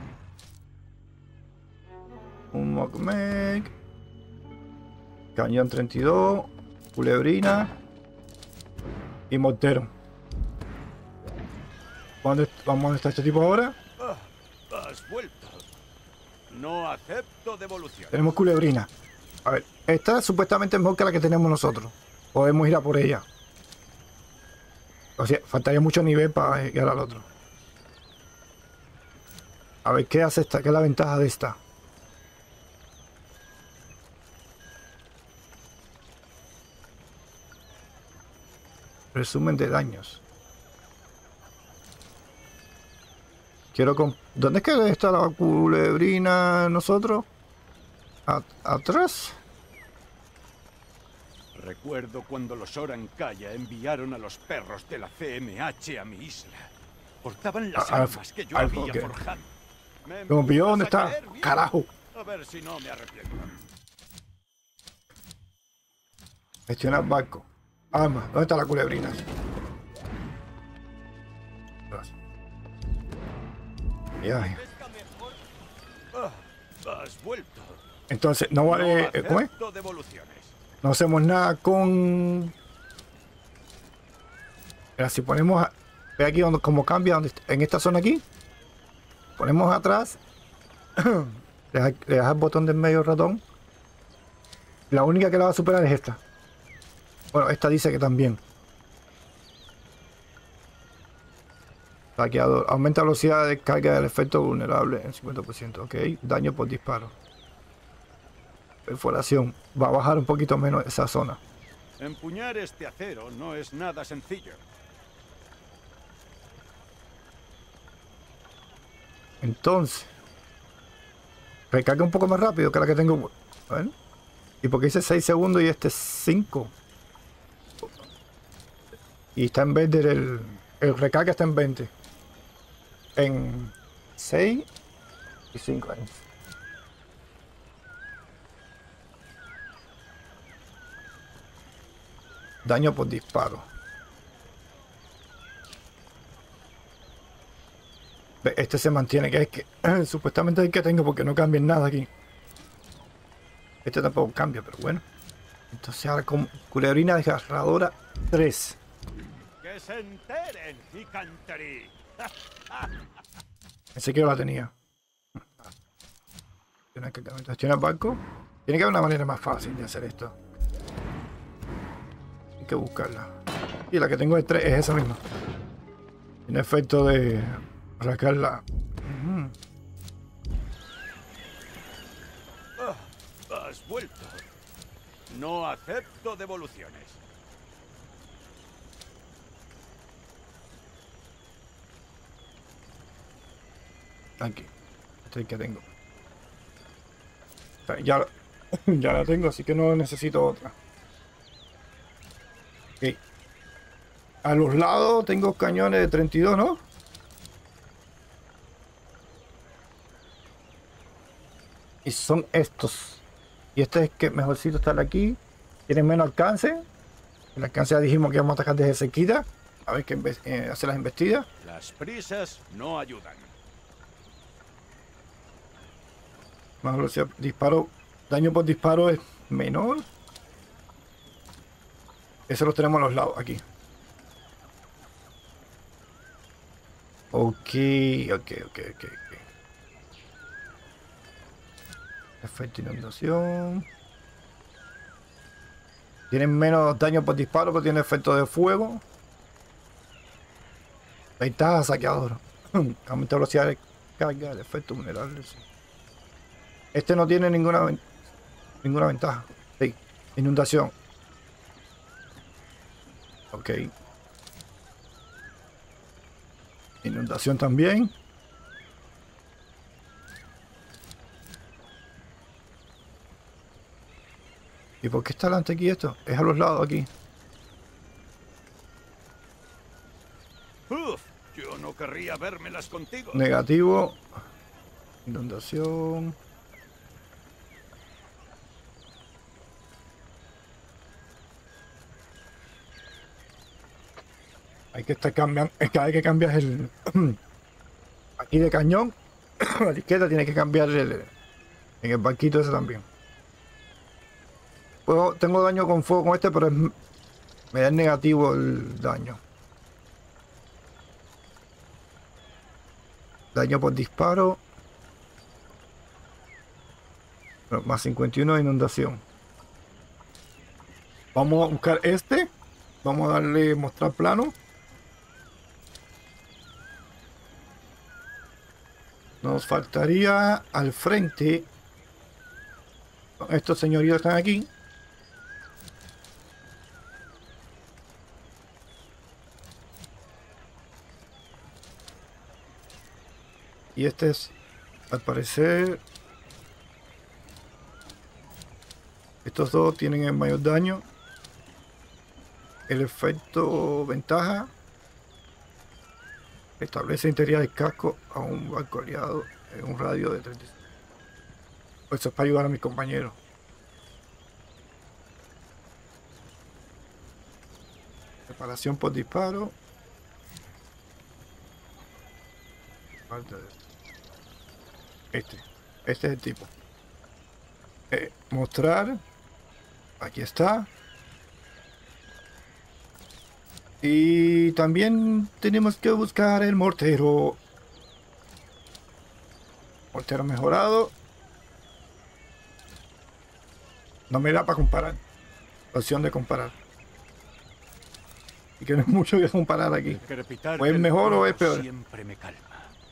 Un Monk Mech. Cañón treinta y dos. Culebrina. Y mortero. ¿Dónde, vamos, ¿dónde está este tipo ahora? Ah, has vuelto. No acepto devolución. Tenemos culebrina. A ver, esta supuestamente es mejor que la que tenemos nosotros. Podemos ir a por ella. O sea, faltaría mucho nivel para llegar al otro. A ver, ¿qué hace esta? ¿Qué es la ventaja de esta? Resumen de daños. Quiero comp... ¿Dónde es que está la culebrina nosotros? ¿A ¿Atrás? Recuerdo cuando los Orankaya enviaron a los perros de la C M H a mi isla. Portaban las Ah, armas que yo ah, había ok. forjado. Me Como pilló, ¿dónde empiezas a está? caer bien. Carajo. A ver si no me arrepiento. Gestionar barco. Arma. ¿Dónde está la culebrina? Gracias. Ya. Ah, has vuelto. Entonces, no vale. No ¿Cómo es? acepto devoluciones. No hacemos nada con. Mira, si ponemos. A... Ve aquí donde, como cambia donde, en esta zona aquí. Ponemos atrás. le, das, le das el botón del medio ratón. La única que la va a superar es esta. Bueno, esta dice que también. Saqueador. Aumenta velocidad de carga del efecto vulnerable en cincuenta por ciento. Ok. Daño por disparo. Perforación. Va a bajar un poquito menos esa zona. Empuñar este acero no es nada sencillo. Entonces. Recarga un poco más rápido que la que tengo. Bueno. ¿Y porque hice seis segundos y este cinco? Y está en verde el, el recarga está en veinte. En seis y cinco años. Daño por disparo. Ve, este se mantiene, que es que supuestamente es el que tengo porque no cambia nada aquí. Este tampoco cambia, pero bueno. Entonces ahora con culebrina desgarradora tres. ¡Que se enteren, Nicanteri! Ese que yo la tenía. Tiene que gestionar barco. Tiene que haber una manera más fácil de hacer esto. Hay que buscarla. Y la que tengo de tres es esa misma. Tiene efecto de rascarla. Uh-huh. Ah, has vuelto. No acepto devoluciones. Aquí. Este es el que tengo. O sea, ya, ya la tengo, así que no necesito otra. Ok. A los lados tengo cañones de treinta y dos, ¿no? Y son estos. Y este es que mejorcito estar aquí. Tienen menos alcance. El alcance ya dijimos que vamos a atacar desde cerquita. A ver que eh, hacer las embestidas. Las prisas no ayudan. Más velocidad. Disparo. Daño por disparo es menor. Eso lo tenemos a los lados aquí. Ok, ok, ok, ok. Efecto inundación. Tienen menos daño por disparo, pero tiene efecto de fuego. Ventaja saqueador. Aumenta velocidad de carga, el efecto vulnerable. Sí. Este no tiene ninguna ninguna ventaja. Sí. Inundación. Ok. Inundación también. ¿Y por qué está delante aquí esto? Es a los lados aquí. Uf, yo no querría vérmelas contigo. Negativo. Inundación. Hay que estar cambiando. Es que hay que cambiar el. Aquí de cañón. A la izquierda tiene que cambiar el. En el barquito ese también. Puedo, tengo daño con fuego con este, pero es, me da el negativo el daño. Daño por disparo. Bueno, más cincuenta y uno de inundación. Vamos a buscar este. Vamos a darle mostrar plano. Nos faltaría al frente. Estos señoritos están aquí. Y este es, al parecer, estos dos tienen el mayor daño. El efecto ventaja establece integridad del casco a un barco aliado en un radio de treinta y cinco. Eso es para ayudar a mis compañeros. Preparación por disparo. Falta de este. Este es el tipo. Eh, mostrar. Aquí está. Y también tenemos que buscar el mortero. Mortero mejorado. No me da para comparar. Opción de comparar. Y que no hay mucho que comparar aquí. O es mejor o es peor. Siempre me calma.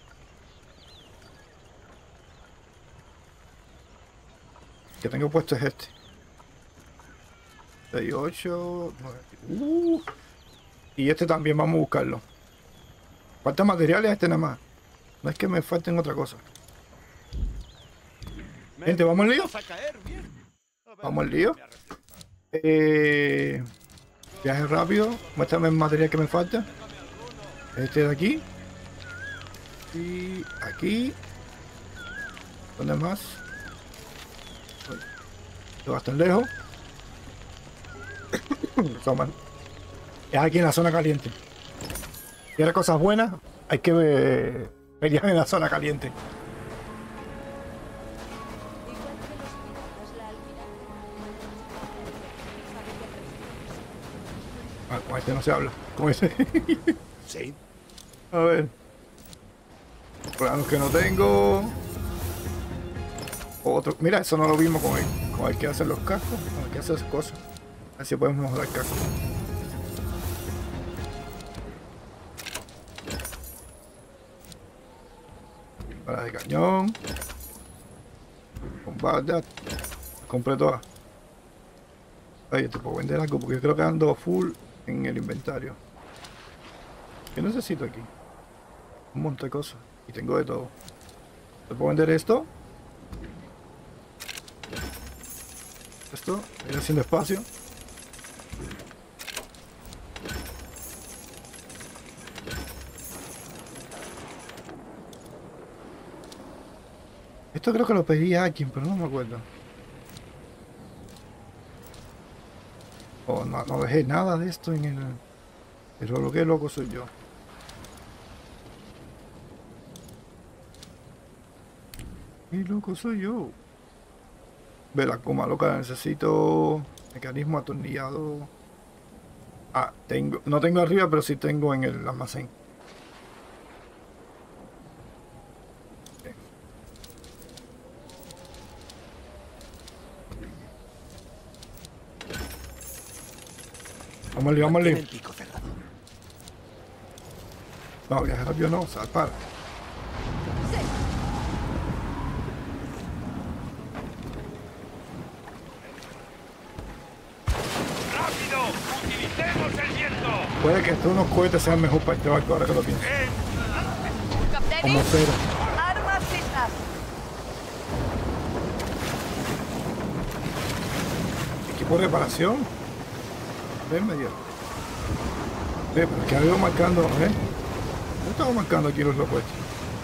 Que tengo puesto es este. seis, ocho, nueve. Uh. Y este también vamos a buscarlo. Falta materiales a este nada más. No es que me falten otra cosa. Gente, ¿vamos al lío? Vamos al lío. Eh, viaje rápido. Muéstrame el material que me falta. Este de aquí. Y aquí. ¿Dónde más? Esto va a estar lejos. Es aquí en la zona caliente. Si quieres cosas buenas, hay que eh, pelear en la zona caliente. Ah, con este no se habla. Con ese. Sí. A ver. Planos que no tengo. Otro. Mira, eso no lo vimos con el, con el que hace los cascos. Con el que hace esas cosas. Así podemos mejorar el casco. Para de cañón. Combate. Compré todas. Ay, te puedo vender algo porque creo que ando full en el inventario. ¿Qué necesito aquí? Un montón de cosas. Y tengo de todo. ¿Te puedo vender esto? Esto. Ir haciendo espacio. Esto creo que lo pedí a alguien, pero no me acuerdo. Oh, no, no dejé nada de esto en el... Pero lo que loco soy yo. Qué loco soy yo. Ve la coma loca, necesito mecanismo atornillado. Ah, tengo, no tengo arriba, pero sí tengo en el almacén. Vamos al lío, vamos al lío. No, viaje rápido no, salpar. ¡Rápido! ¡Utilicemos el viento! Puede que estos unos cohetes sean mejor para este barco ahora que lo pienso. Como cero. Armas listas. Equipo de reparación. Ven medio. Ve, pero que había marcando, ¿eh? Yo estaba marcando aquí los locos estos.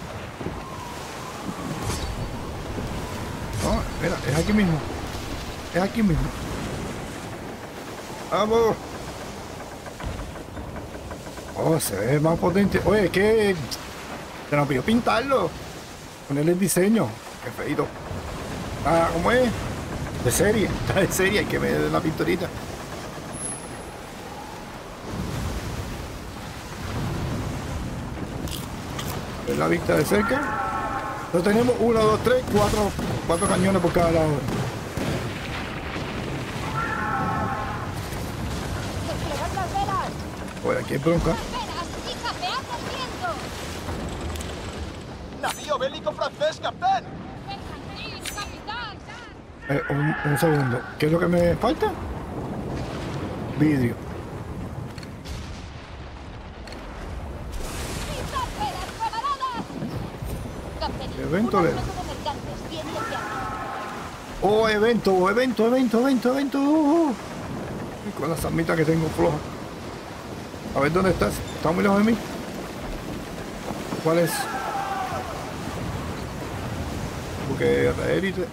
No, espera, es aquí mismo. Es aquí mismo. ¡Vamos! Oh, se ve más potente. Oye, ¿qué? Se nos pidió pintarlo. Ponerle el diseño. Qué feito. Ah, ¿cómo es? De serie. Está de serie. Hay que ver la pinturita. Ver la vista de cerca. Entonces tenemos uno, dos, tres, cuatro, cuatro cañones por cada lado. Oye, aquí hay bronca. Navío bélico francés, capitán. Eh, un, un segundo. ¿Qué es lo que me falta? Vidrio. Evento Una lejos. flota de mercantes viene hacia aquí. Oh, evento, evento, evento, evento, evento. Uh, uh. Y con las armitas que tengo flojas. A ver dónde estás. ¿Estás muy lejos de mí? ¿Cuál es? Porque la élite.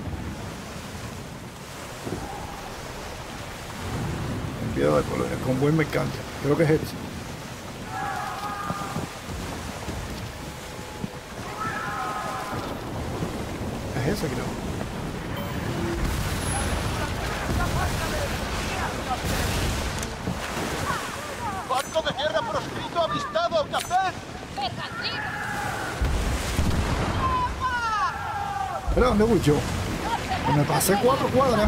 Enviado de colonia con buen mercante. Creo que es este. Es ese, creo. ¡Barco de guerra proscrito avistado, capitán! ¡Bergantín! ¿Pero dónde voy yo? Me pasé cuatro cuadras.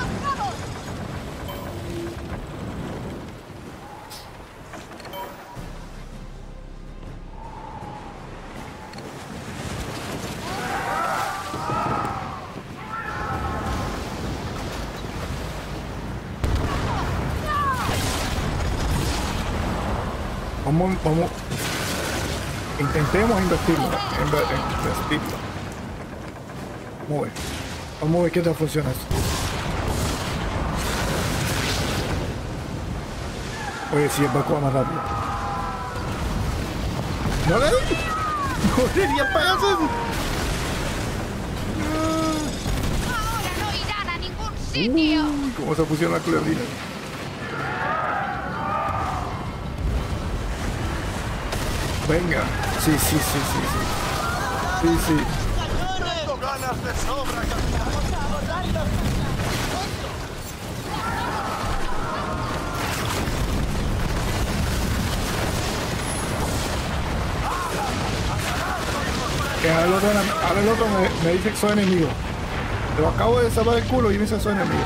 Vamos, vamos. Intentemos investirlo. Inve- Investirlo. Vamos a ver. Vamos a ver qué tal funciona eso. Oye, si el barco va más rápido. ¡No le di! ¡No le di al payaso! ¡Ahora no irán a ningún sitio! Uy, cómo se pusieron las culebrinas. Venga. Sí, sí, sí, sí, sí. Sí, sí. Tengo ganas de sobra, capitán. Que ahora el otro, ahora el otro me, me dice que soy enemigo. Lo acabo de salvar el culo y me dice que soy enemigo.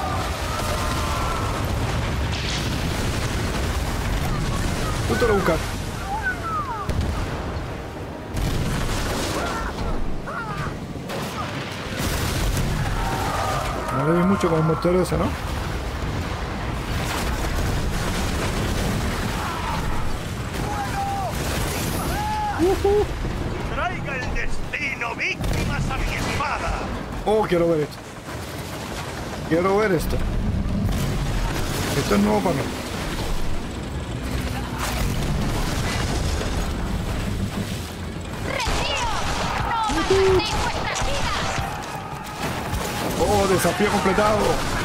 Tú te lo buscas. No le di mucho con el mortero ese, ¿no? Uh-huh. Traiga el destino víctimas a mi espada. Oh, quiero ver esto. Quiero ver esto. Esto es nuevo para mí. ¡Retiro! ¡No abandonéis vuestras vidas! Oh, desafío completado.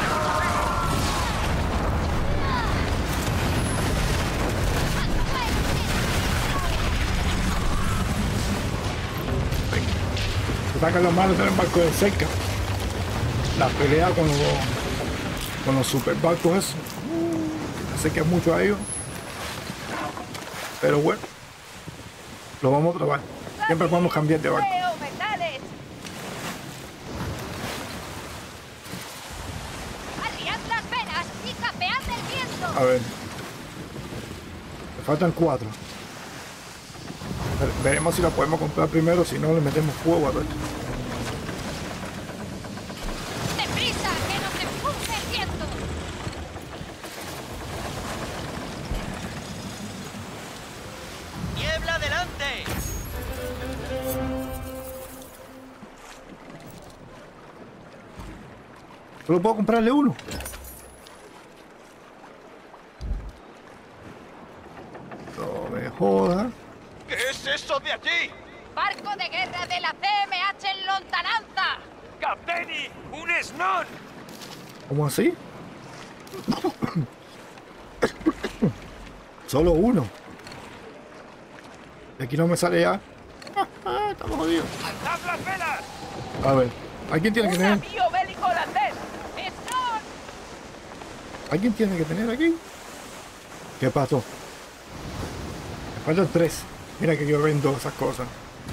Se sacan las manos en el barco de cerca. La pelea con los, con los super barcos esos. Uh, sé que es mucho a ellos. Pero bueno. Lo vamos a probar. Siempre podemos cambiar de barco. ¡Veo metales! ¡Arriad las velas y capead el viento! A ver. Me faltan cuatro. Ver- Veremos si la podemos comprar primero, si no le metemos fuego a todo esto. ¡Deprisa, que nos empuje el viento! ¡Niebla adelante! Solo puedo comprarle uno. No me joda. ¿Qué es eso de allí? ¡Barco de guerra de la C M H en lontananza! ¡Capteni! ¡Un Snon! ¿Cómo así? Solo uno. De aquí no me sale ya. Estamos jodidos. ¡Alzad las velas! A ver, ¿alguien tiene que ¡Un tener? navío bélico holandés! ¡Snon! ¿Alguien tiene que tener aquí? ¿Qué pasó? Me faltan tres. Mira que yo vendo esas cosas.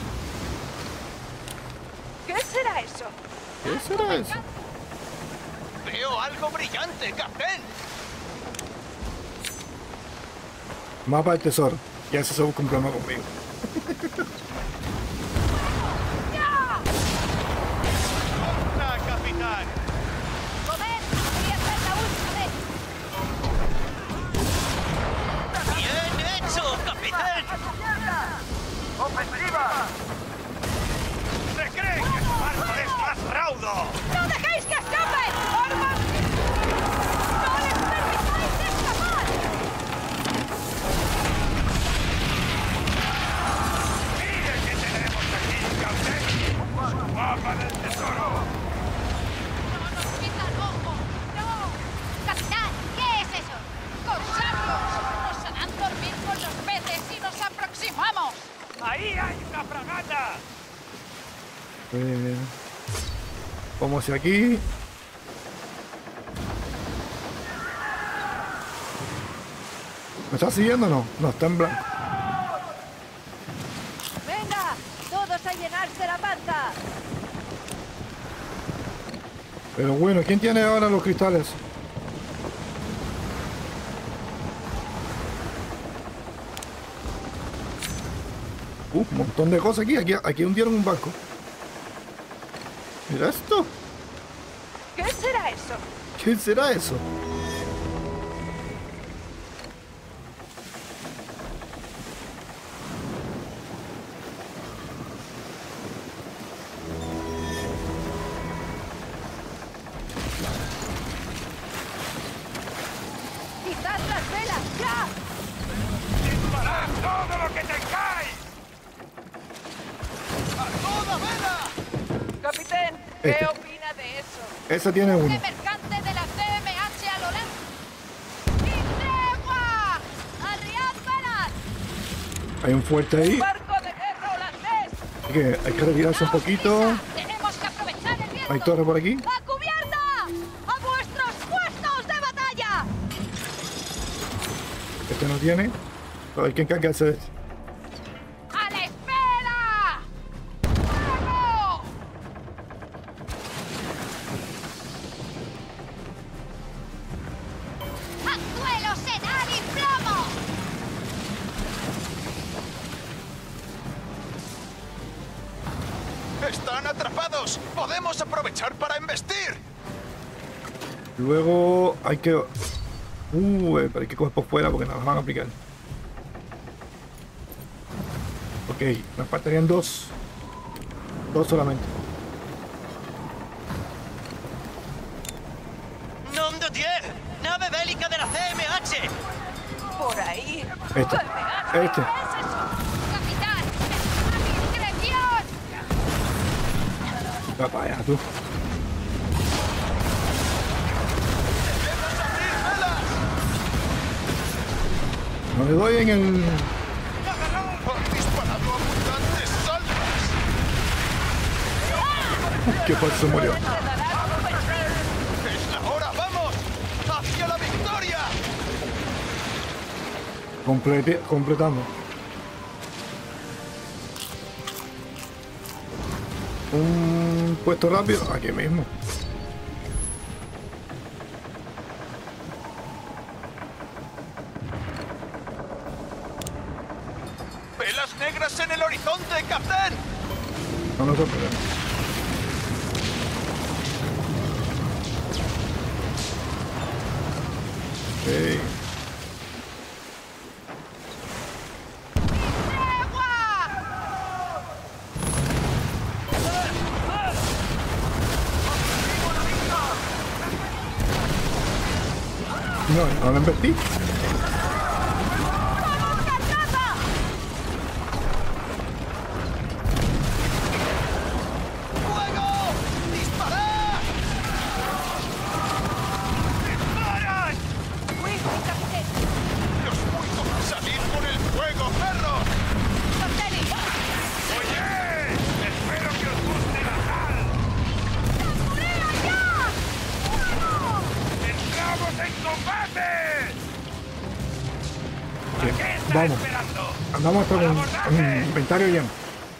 ¿Qué será eso? ¿Qué será eso? Veo algo brillante, capitán. Mapa del tesoro. Ya se busca un problema conmigo. ¡Hola, capitán! ¡Joder! ¡Podría ser la última vez! ¡Bien hecho, capitán! ¡Ofensiva! ¡Recreo! Eh, como si aquí. ¿Me está siguiendo o no? No, está en blanco. ¡Venga! ¡Todos a llenarse la panza! Pero bueno, ¿quién tiene ahora los cristales? Uh, un montón de cosas aquí. Aquí, aquí hundieron un barco. Mira esto. ¿Qué será eso? ¿Qué será eso? ¡Quitad las velas! ¡Ya! ¡Disparad todo lo que tengáis! ¡A toda vela! Capitán, ¿qué Este. opina de eso? Esa tiene uno. ¡Qué mercante de la C M H a lo lejos! ¡Sin tregua! ¡Arriad velas! Hay un fuerte ahí. ¡Barco de guerra holandés! Así que hay que retirarse un poquito. ¡Tenemos que aprovechar el viento! Hay torre por aquí. ¡A cubierta! ¡A vuestros puestos de batalla! Este no tiene. Pero hay que encargarse de este. ¡A la espera! ¡Fuego! ¡Anzuelos en ar y plomo! ¡Están atrapados! ¡Podemos aprovechar para embestir! Luego hay que... Uh, eh, pero hay que coger por fuera porque nos las van a aplicar. Ok, nos faltarían dos. Dos solamente. ¡Nom de Dieu! ¡Nave bélica de la C M H! Por ahí. Este. Este. ¿Qué es eso? ¡Capitán! ¡A discreción! Va para allá, tú. ¡Debemos abrir velas! No le doy en el... ¡Han disparado abundantes salvas! ¿Qué pasó? Murió. ¡Es la hora! ¡Vamos! ¡Hacia la victoria! Complete, completando. Un puesto rápido. Aquí mismo. ¡Velas negras en el horizonte, capitán! No nos sorprendemos. Ok. No, no lo invertí. ¡Fuego! ¡Disparad! ¡Disparan! ¡Whisky, capitán! ¡Los muertos! ¡Salid con el fuego, perros! ¡Capitán! ¡Oye! ¡Espero que os guste la sal! ¡Entramos en combate! Bien, ¿Qué está vamos. esperando? Andamos hasta con un inventario lleno.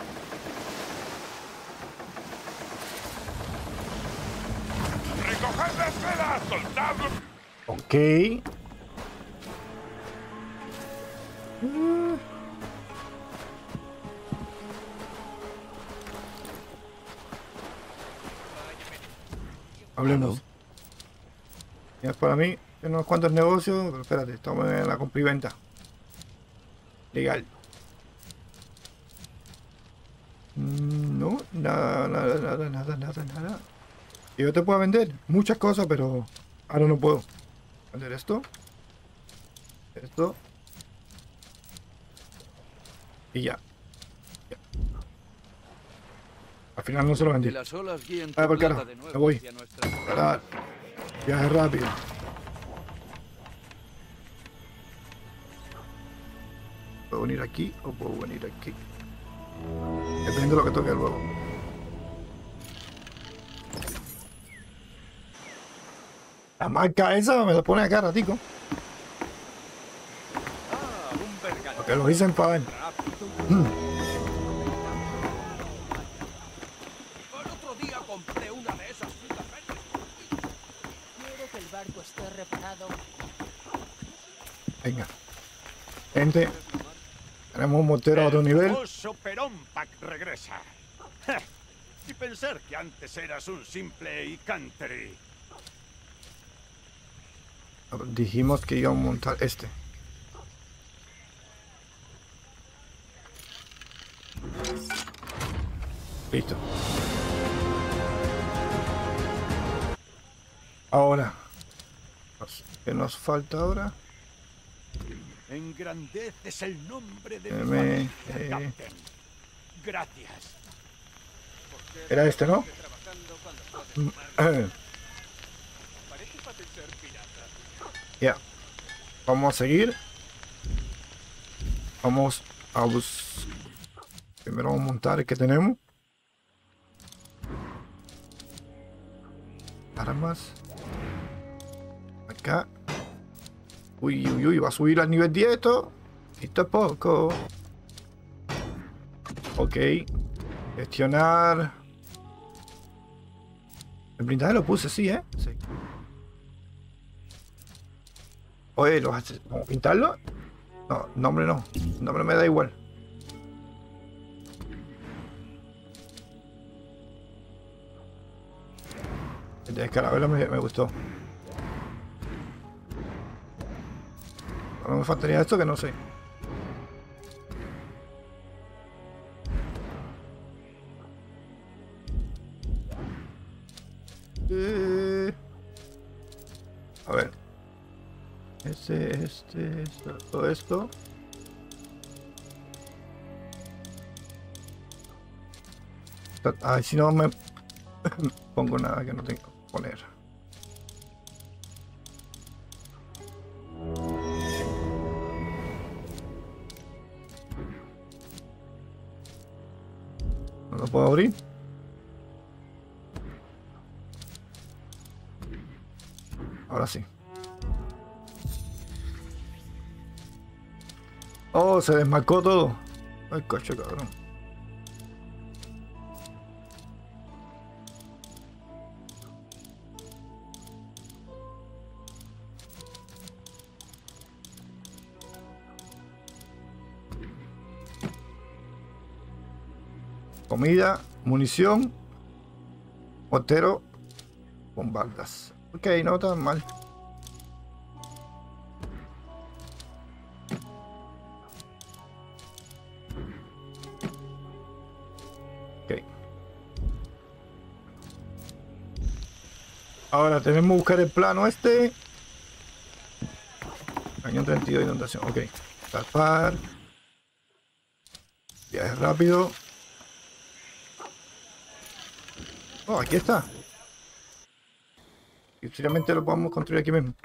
¡Recoged las velas! ¡Soltadlo! Ok. Mm. Hablemos. Ya para mí, tengo unos cuantos negocios, pero espérate, estamos en la compra y venta. Legal. Mm, No, nada, nada, nada, nada, nada, nada. Y yo te puedo vender muchas cosas, pero ahora no puedo. Vender esto. Esto. Y ya. Ya. Al final no se lo vendí. Que las olas guíen Ah, tu por plata cara, de me nuevo voy. hacia nuestra- Parar. Viaje rápido. ¿Puedo venir aquí o puedo venir aquí? Depende de lo que toque luego. La marca esa me la pone acá ratico. Ah, un bergantín. Porque lo dicen para ver. Rápido. El otro día compré una de esas frutas verdes. Quiero que el barco esté reparado. Venga. Gente. Tenemos un mortero a otro nivel. Oso Perón-Pac regresa. Ja, y pensar que antes eras un simple Icanteri. Dijimos que íbamos a montar este. Listo. Ahora. ¿Qué nos falta ahora? Engrandeces el nombre de mi Me- familia, eh. Captain. Gracias. Era este, ¿no? Ya. Vamos a seguir. Vamos a bus. Primero vamos a montar el que tenemos. Armas. Acá. Uy, uy, uy, va a subir al nivel diez esto. Esto es poco. Ok. Gestionar. El blindaje lo puse, sí, ¿eh? Sí. Oye, ¿los hace- ¿cómo pintarlo? No, nombre no. Nombre me da igual. El de escarabela me, me gustó. No me faltaría esto que no sé. Eh, a ver. Este, este, esto, todo esto. Ay, si no me pongo nada que no tengo que poner. No lo puedo abrir. Ahora sí. Oh, se desmarcó todo. Ay, coche, cabrón. Comida, munición, mortero, bombardas. Ok, no tan mal. Ok. Ahora tenemos que buscar el plano este. Año treinta y dos, inundación. Ok. Tapar. Viaje rápido. Oh, aquí está. Y posiblemente lo podamos construir aquí mismo.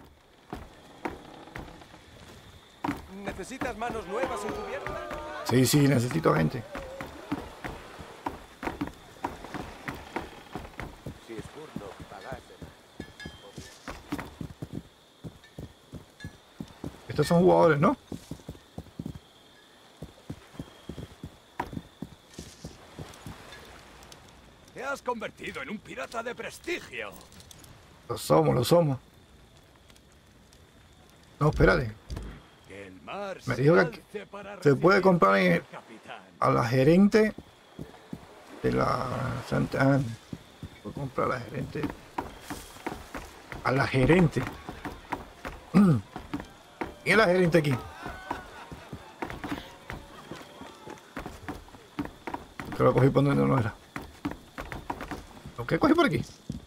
¿Necesitas manos nuevas en cubierta? Sí, sí, necesito gente. Si es turno, pagaste. Estos son jugadores, ¿no? Te has convertido en un pirata de prestigio. Lo somos, lo somos. No, espérate. Que el mar Me dijo que alce para se puede recibir comprar en- al capitán. A la gerente de la Santa Ana. Puedo comprar a la gerente. A la gerente. ¿Quién es la gerente aquí? Que lo cogí por donde no era. ¿Lo que cogí por aquí?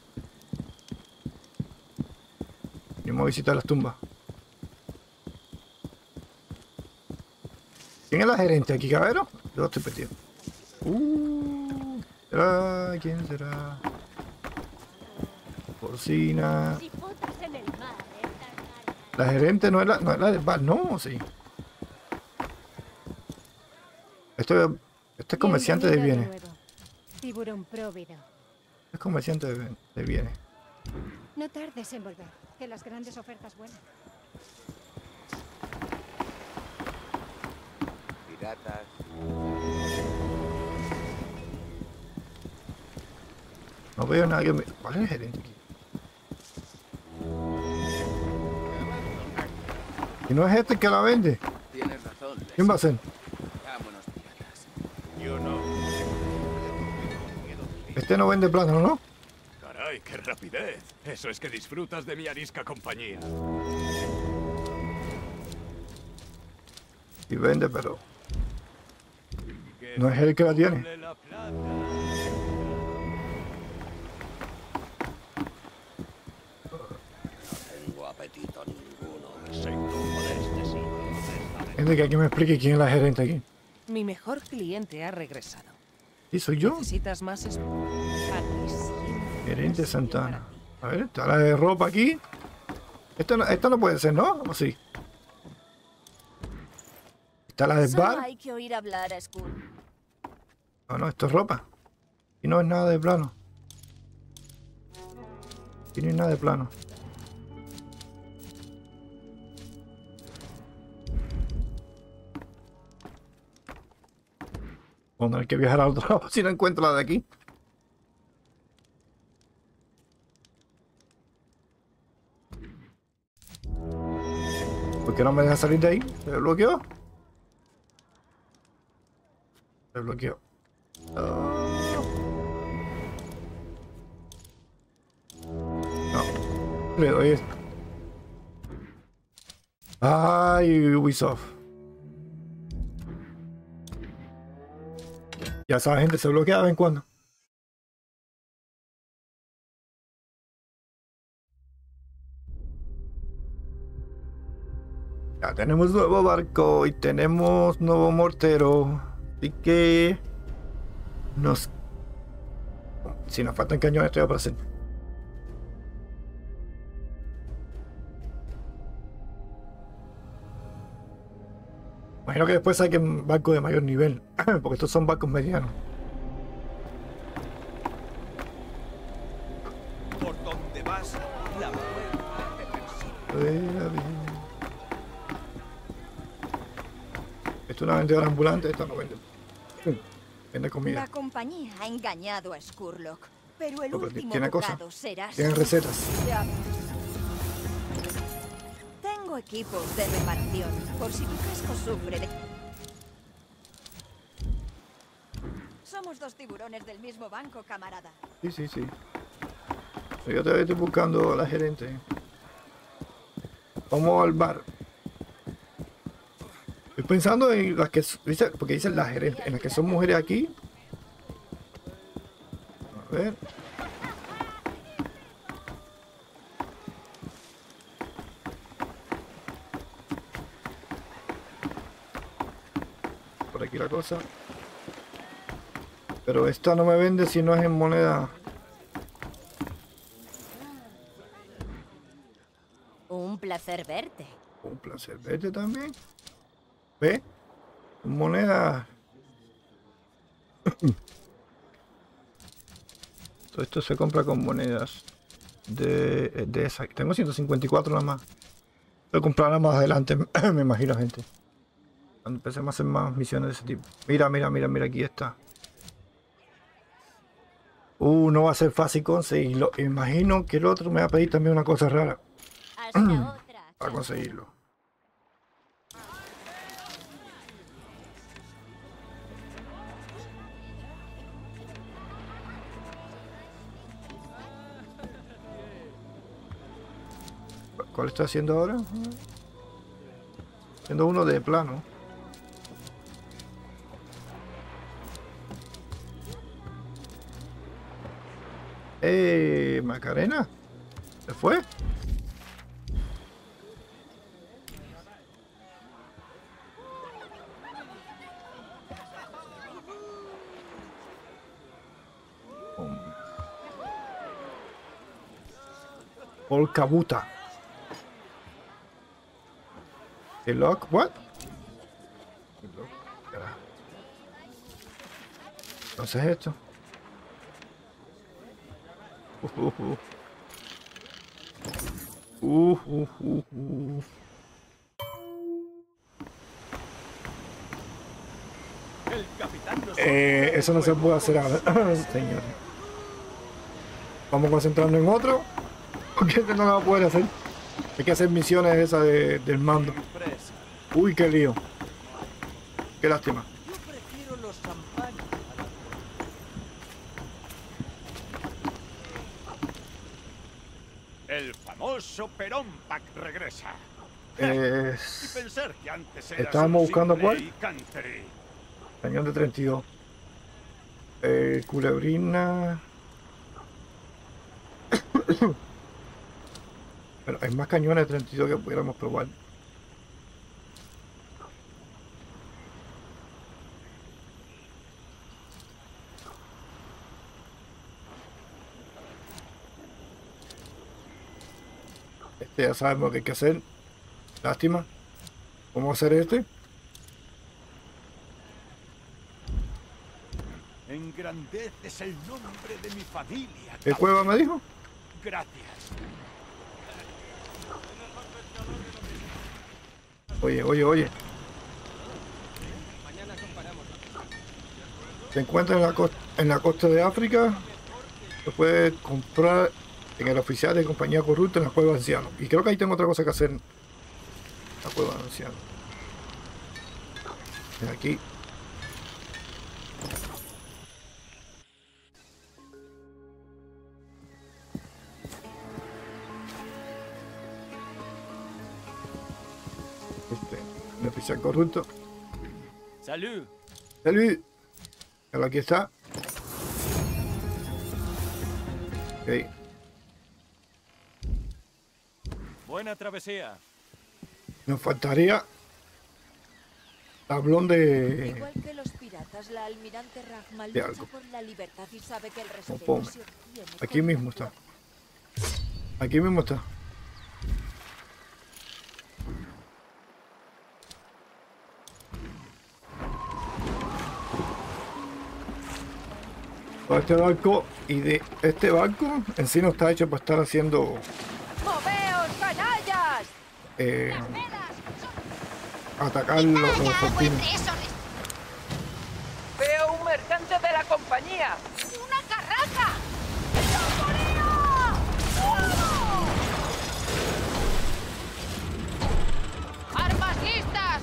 Vamos a visitar las tumbas. ¿Quién es la gerente aquí, cabrero? Yo estoy perdido. Uh, ¿será? ¿Quién será? Porcina. Si botas en el mar, ¿eh? La gerente no es la, no es la del bar, no, sí. Esto, este es comerciante de bienes. Tiburón próvido. Es comerciante de, de bienes. No tardes en volver. Que las grandes ofertas vuelan. Piratas. No veo nada que me... ¿Cuál es el gerente aquí? ¿Y no es este que la vende? Tienes razón. ¿Quién va a ser? Vámonos, piratas. Yo no. Este no vende plátano, ¿no? Caray, qué rapidez. Eso es que disfrutas de mi arisca compañía. Y vende, pero... no es él el que la tiene. La plata. Tengo apetito ninguno, excepto por este sitio. Gente, que aquí me explique quién es la gerente aquí. Mi mejor cliente ha regresado. ¿Y soy yo? ¿Necesitas más es- Aquí siempre Gerente hay Santana. para ti. A ver, está la de ropa aquí. Esta no, esta no puede ser, ¿no? ¿O sí? Está la del Solo bar. hay que oír hablar a Skull. No, no, esto es ropa. Y no es nada de plano. Y no es nada de plano. Vamos a tener que viajar al otro lado si no encuentro la de aquí. ¿Por qué no me deja salir de ahí? ¿Se bloqueó? Se bloqueó. Ah. No. Le doy esto. Ay, Ubisoft. Ya esa gente se bloquea de vez en cuando. Ya tenemos nuevo barco y tenemos nuevo mortero. Así que... nos... si nos faltan cañones, estoy para hacer. Imagino que después saquen barcos de mayor nivel. Porque estos son barcos medianos. Por donde vas, la muerte te persigue. A ver, a ver. Esto es una vendedora ambulante, esta no vende. Vende comida. La compañía ha engañado a Skurlock, pero el No, pero último tiene cosas. bocado será Tienen suyo. recetas. Ya. Tengo equipos de reparación, por si tu casco sufre de... Somos dos tiburones del mismo banco, camarada. Sí, sí, sí. Yo todavía estoy buscando a la gerente. Vamos al bar. Estoy pensando en las que dice, porque dicen la gerente, en las que son mujeres aquí. A ver. Por aquí la cosa. Pero esta no me vende si no es en moneda. Un placer verte. Un placer verte también. ¿Ve? Moneda. Todo esto se compra con monedas de, de esa. Tengo ciento cincuenta y cuatro nada más. Voy a comprarla más adelante, me imagino, gente. Cuando empecemos a hacer más misiones de ese tipo. Mira, mira, mira, mira, aquí está. Uh, no va a ser fácil conseguirlo. Imagino que el otro me va a pedir también una cosa rara. Hasta otra. Para conseguirlo. ¿Cuál está haciendo ahora? Haciendo uno de plano. Eh, Macarena. ¿Se fue? Polkabuta. The lock, what? Entonces esto. Uh, uh, uh. Uh, uh, uh, uh. El capitán nos Eh, eso no se puede hacer ahora, señor. Vamos a concentrarnos en otro. Porque este no lo va a poder hacer. Hay que hacer misiones esas de, del mando. expresa. Uy, qué lío. Qué lástima. Yo prefiero los champañas a la... El famoso Perón Pack regresa. Eh, Y pensar que antes era estábamos buscando cuál. Country. Cañón de treinta y dos. Eh, culebrina. Pero hay más cañones de treinta y dos que pudiéramos probar. Este ya sabemos qué hay que hacer. Lástima. ¿Cómo hacer este? Engrandeces el nombre de mi familia. ¿Qué cueva me dijo? Gracias. Oye, oye, oye. Se encuentra en la, costa, en la costa de África. Se puede comprar en el oficial de compañía corrupta en la cueva de ancianos. Y creo que ahí tengo otra cosa que hacer. La cueva de ancianos. Ven aquí. Este, el oficial corrupto. Salud. Salud. Pero aquí está. Ok. Buena travesía. Nos faltaría tablón de... Igual que los piratas, la almirante Rahma de lucha algo. por la libertad y sabe que el No respeto ponme. se obtiene Aquí con mismo está. Aquí mismo está. Todo este barco y de este barco en sí no está hecho para estar haciendo ¡Moveos, canallas! eh, atacar los, los fortines. Veo un mercante de la compañía. ¡Una carraca! ¡Armas listas!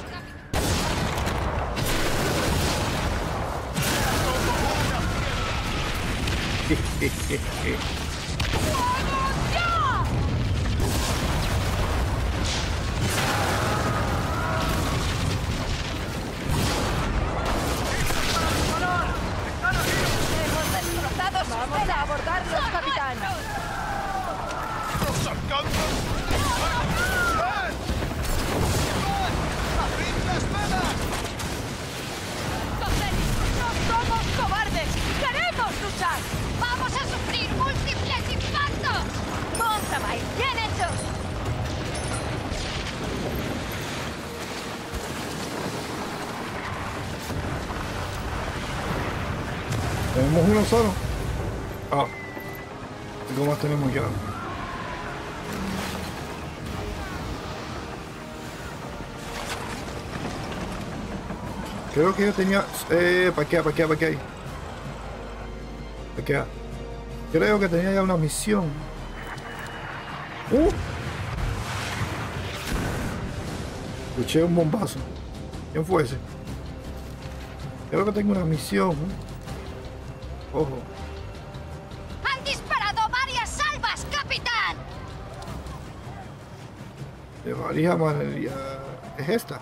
Hemos destrozado sus ¡Vamos a abordarlos, capitán! ¡Los arcancos! ¡Ven! ¡Abrid las velas! ¡No somos cobardes! ¡Queremos luchar! ¡Vamos a sufrir múltiples impactos! ¡Contrabay! ¡Bien hechos! Tenemos uno solo. Ah. ¿Cómo más tenemos ya? Creo que yo tenía... Eh, ¿para qué? ¿Para qué? ¿Para qué? ¿Para qué? Creo que tenía ya una misión. ¡Uh! Escuché un bombazo. ¿Quién fue ese? Creo que tengo una misión. Ojo. ¡Han disparado varias salvas, capitán! De varias maneras. Es esta.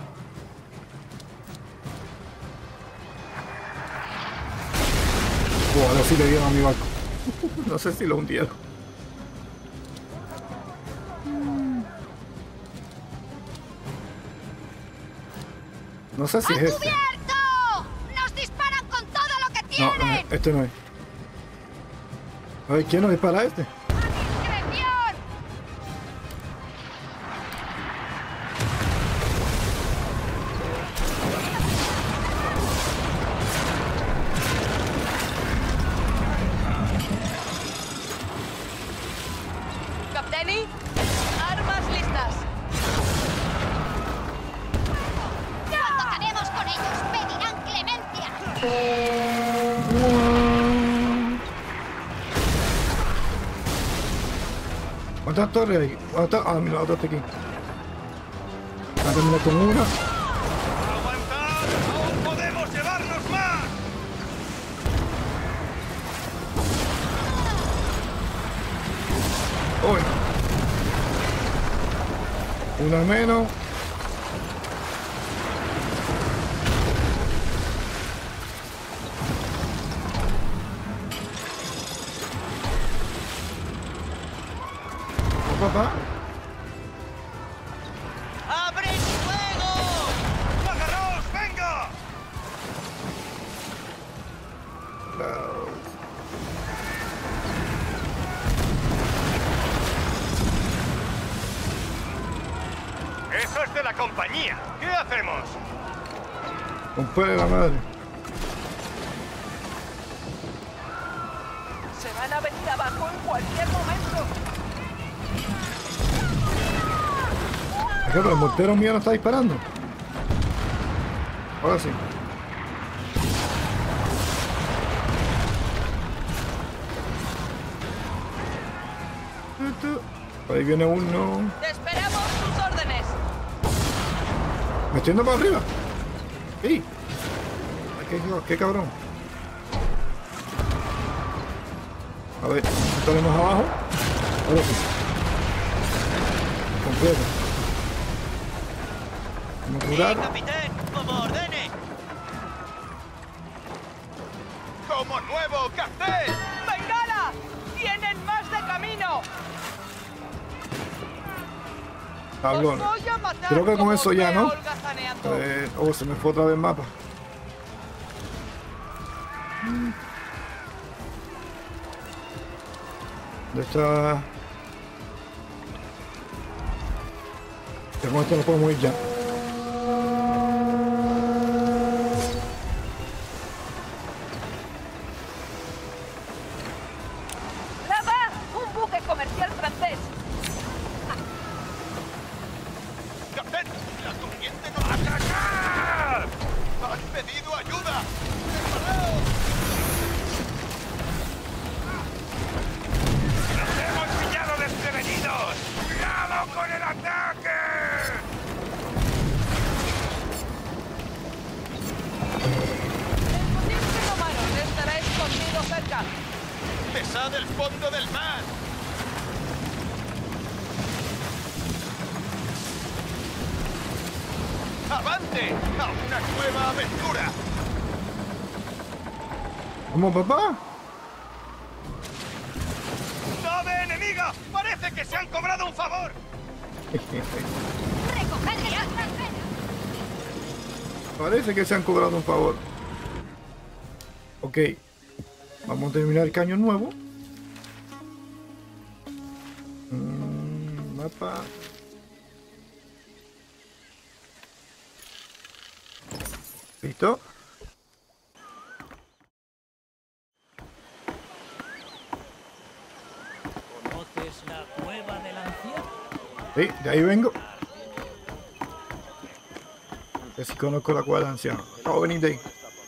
Oh, ahora sí le dieron a mi barco. No sé si lo hundieron. No sé si ¡A es este. cubierto! ¡Nos disparan con todo lo que No, tienen! eh, este no es. A ver, ¿quién nos dispara a este? ¡Discreción! ¡Capteni! ¡Armas ¿Dónde está la torre ahí? ¿Dónde está? Ah, mira, la otra está aquí. Voy a terminar con una. ¡Aguantad! ¡Aún podemos llevarnos más! Uy. Una menos. Papá. ¡Abre fuego! ¡Agarraos! ¡Venga! ¡Eso es de la compañía! ¿Qué hacemos? Compare la madre. Se van a venir abajo en cualquier momento. Acá, pero el mortero mío no está disparando. Ahora sí. Ahí viene uno. Esperamos sus órdenes. Me estoy yendo para arriba. ¡Ey! ¿Qué, qué cabrón? A ver, estaremos abajo. Ahora sí. Completo. Vamos a curar. ¡Sí, capitán! ¡Como ordene! ¡Como nuevo café! ¡Bengala! ¡Tienen más de camino! Cabrón. Os voy a matar. Creo que con como eso ya, vea ¿no? holgazaneando. Eh, oh, se me fue otra vez el mapa. ¿Dónde está? Ya con esto no podemos ir ya. ¡Là-bas! ¡Un buque comercial francés! ¡Capitán! ¡La corriente nos ataca! ¡Han pedido ayuda! ¡Preparaos! ¡Nos hemos pillado desprevenidos! ¡Cuidado con el ataque! El potente romano estará escondido cerca. ¡Pesad el fondo del mar! ¡Avante! ¡A una nueva aventura! ¿Cómo, papá? ¡Nave enemiga! ¡Parece que se han cobrado un favor! ¡Recoged las franceses! Parece que se han cobrado un favor. Ok. Vamos a terminar el cañón nuevo. Mm, mapa. ¿Listo? ¿Conoces la cueva del anciano? Sí, de ahí vengo. Que si conozco la cueva del anciano. Acabo de venir de ahí.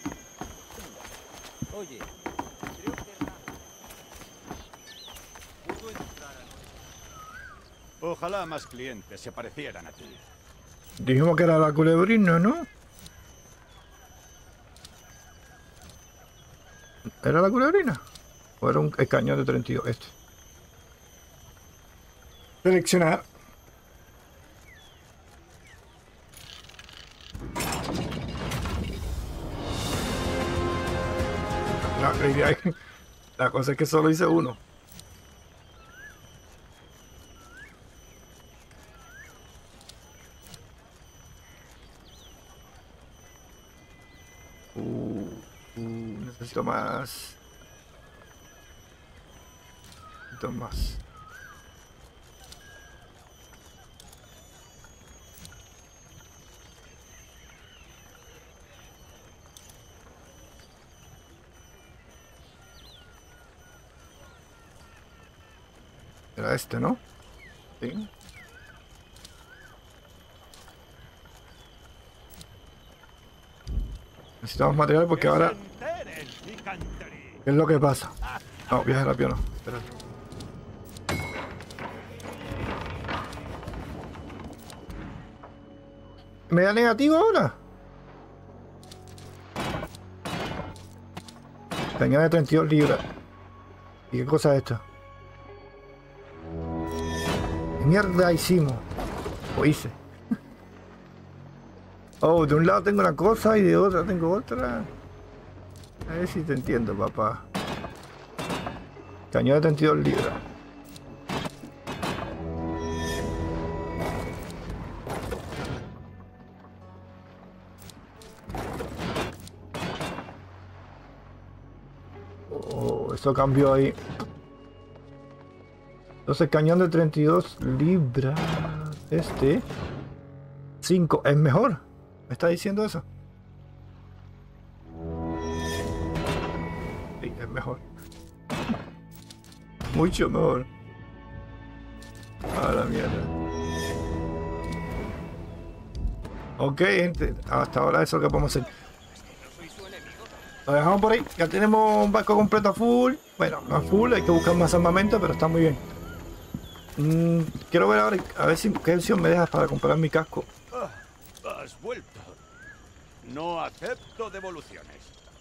Oye, Ojalá más clientes se parecieran a ti. Dijimos que era la culebrina, ¿no? ¿Era la culebrina? ¿O era un el cañón de treinta y dos? Este. Seleccionar. La, la, la cosa es que solo hice uno. Uh, uh, necesito más. Necesito más. Era este, ¿no? Sí. Necesitamos material porque ahora... ¿Qué es lo que pasa? No, viaje rápido no. Espera. ¿Me da negativo ahora? Cañón de treinta y dos libras. ¿Y qué cosa es esto? ¿Qué mierda hicimos? O hice. Oh, de un lado tengo una cosa y de otra tengo otra. A ver si te entiendo, papá. Cañón de treinta y dos libras. Oh, eso cambió ahí. Entonces, cañón de treinta y dos libras. Este. cinco. ¿Es mejor? ¿Me está diciendo eso? Sí, es mejor. Mucho mejor. A la mierda. Ok, gente. Hasta ahora eso es lo que podemos hacer. Lo dejamos por ahí. Ya tenemos un barco completo a full. Bueno, no a full. Hay que buscar más armamento, pero está muy bien. Mm, quiero ver ahora a ver si qué opción me dejas para comprar mi casco. Ah, has vuelto. No acepto devoluciones.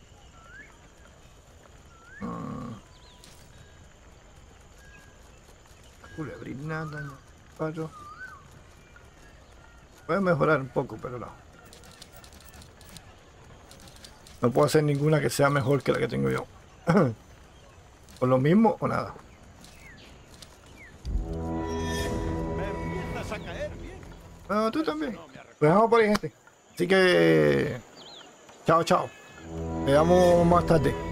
Ah. Culebrina, daño, paro. Voy a mejorar un poco, pero no. No puedo hacer ninguna que sea mejor que la que tengo yo. O lo mismo o nada. Me empiezas a caer bien. No, tú también. Pues vamos por ahí, gente. Así que... Chao, chao. Nos vemos más tarde.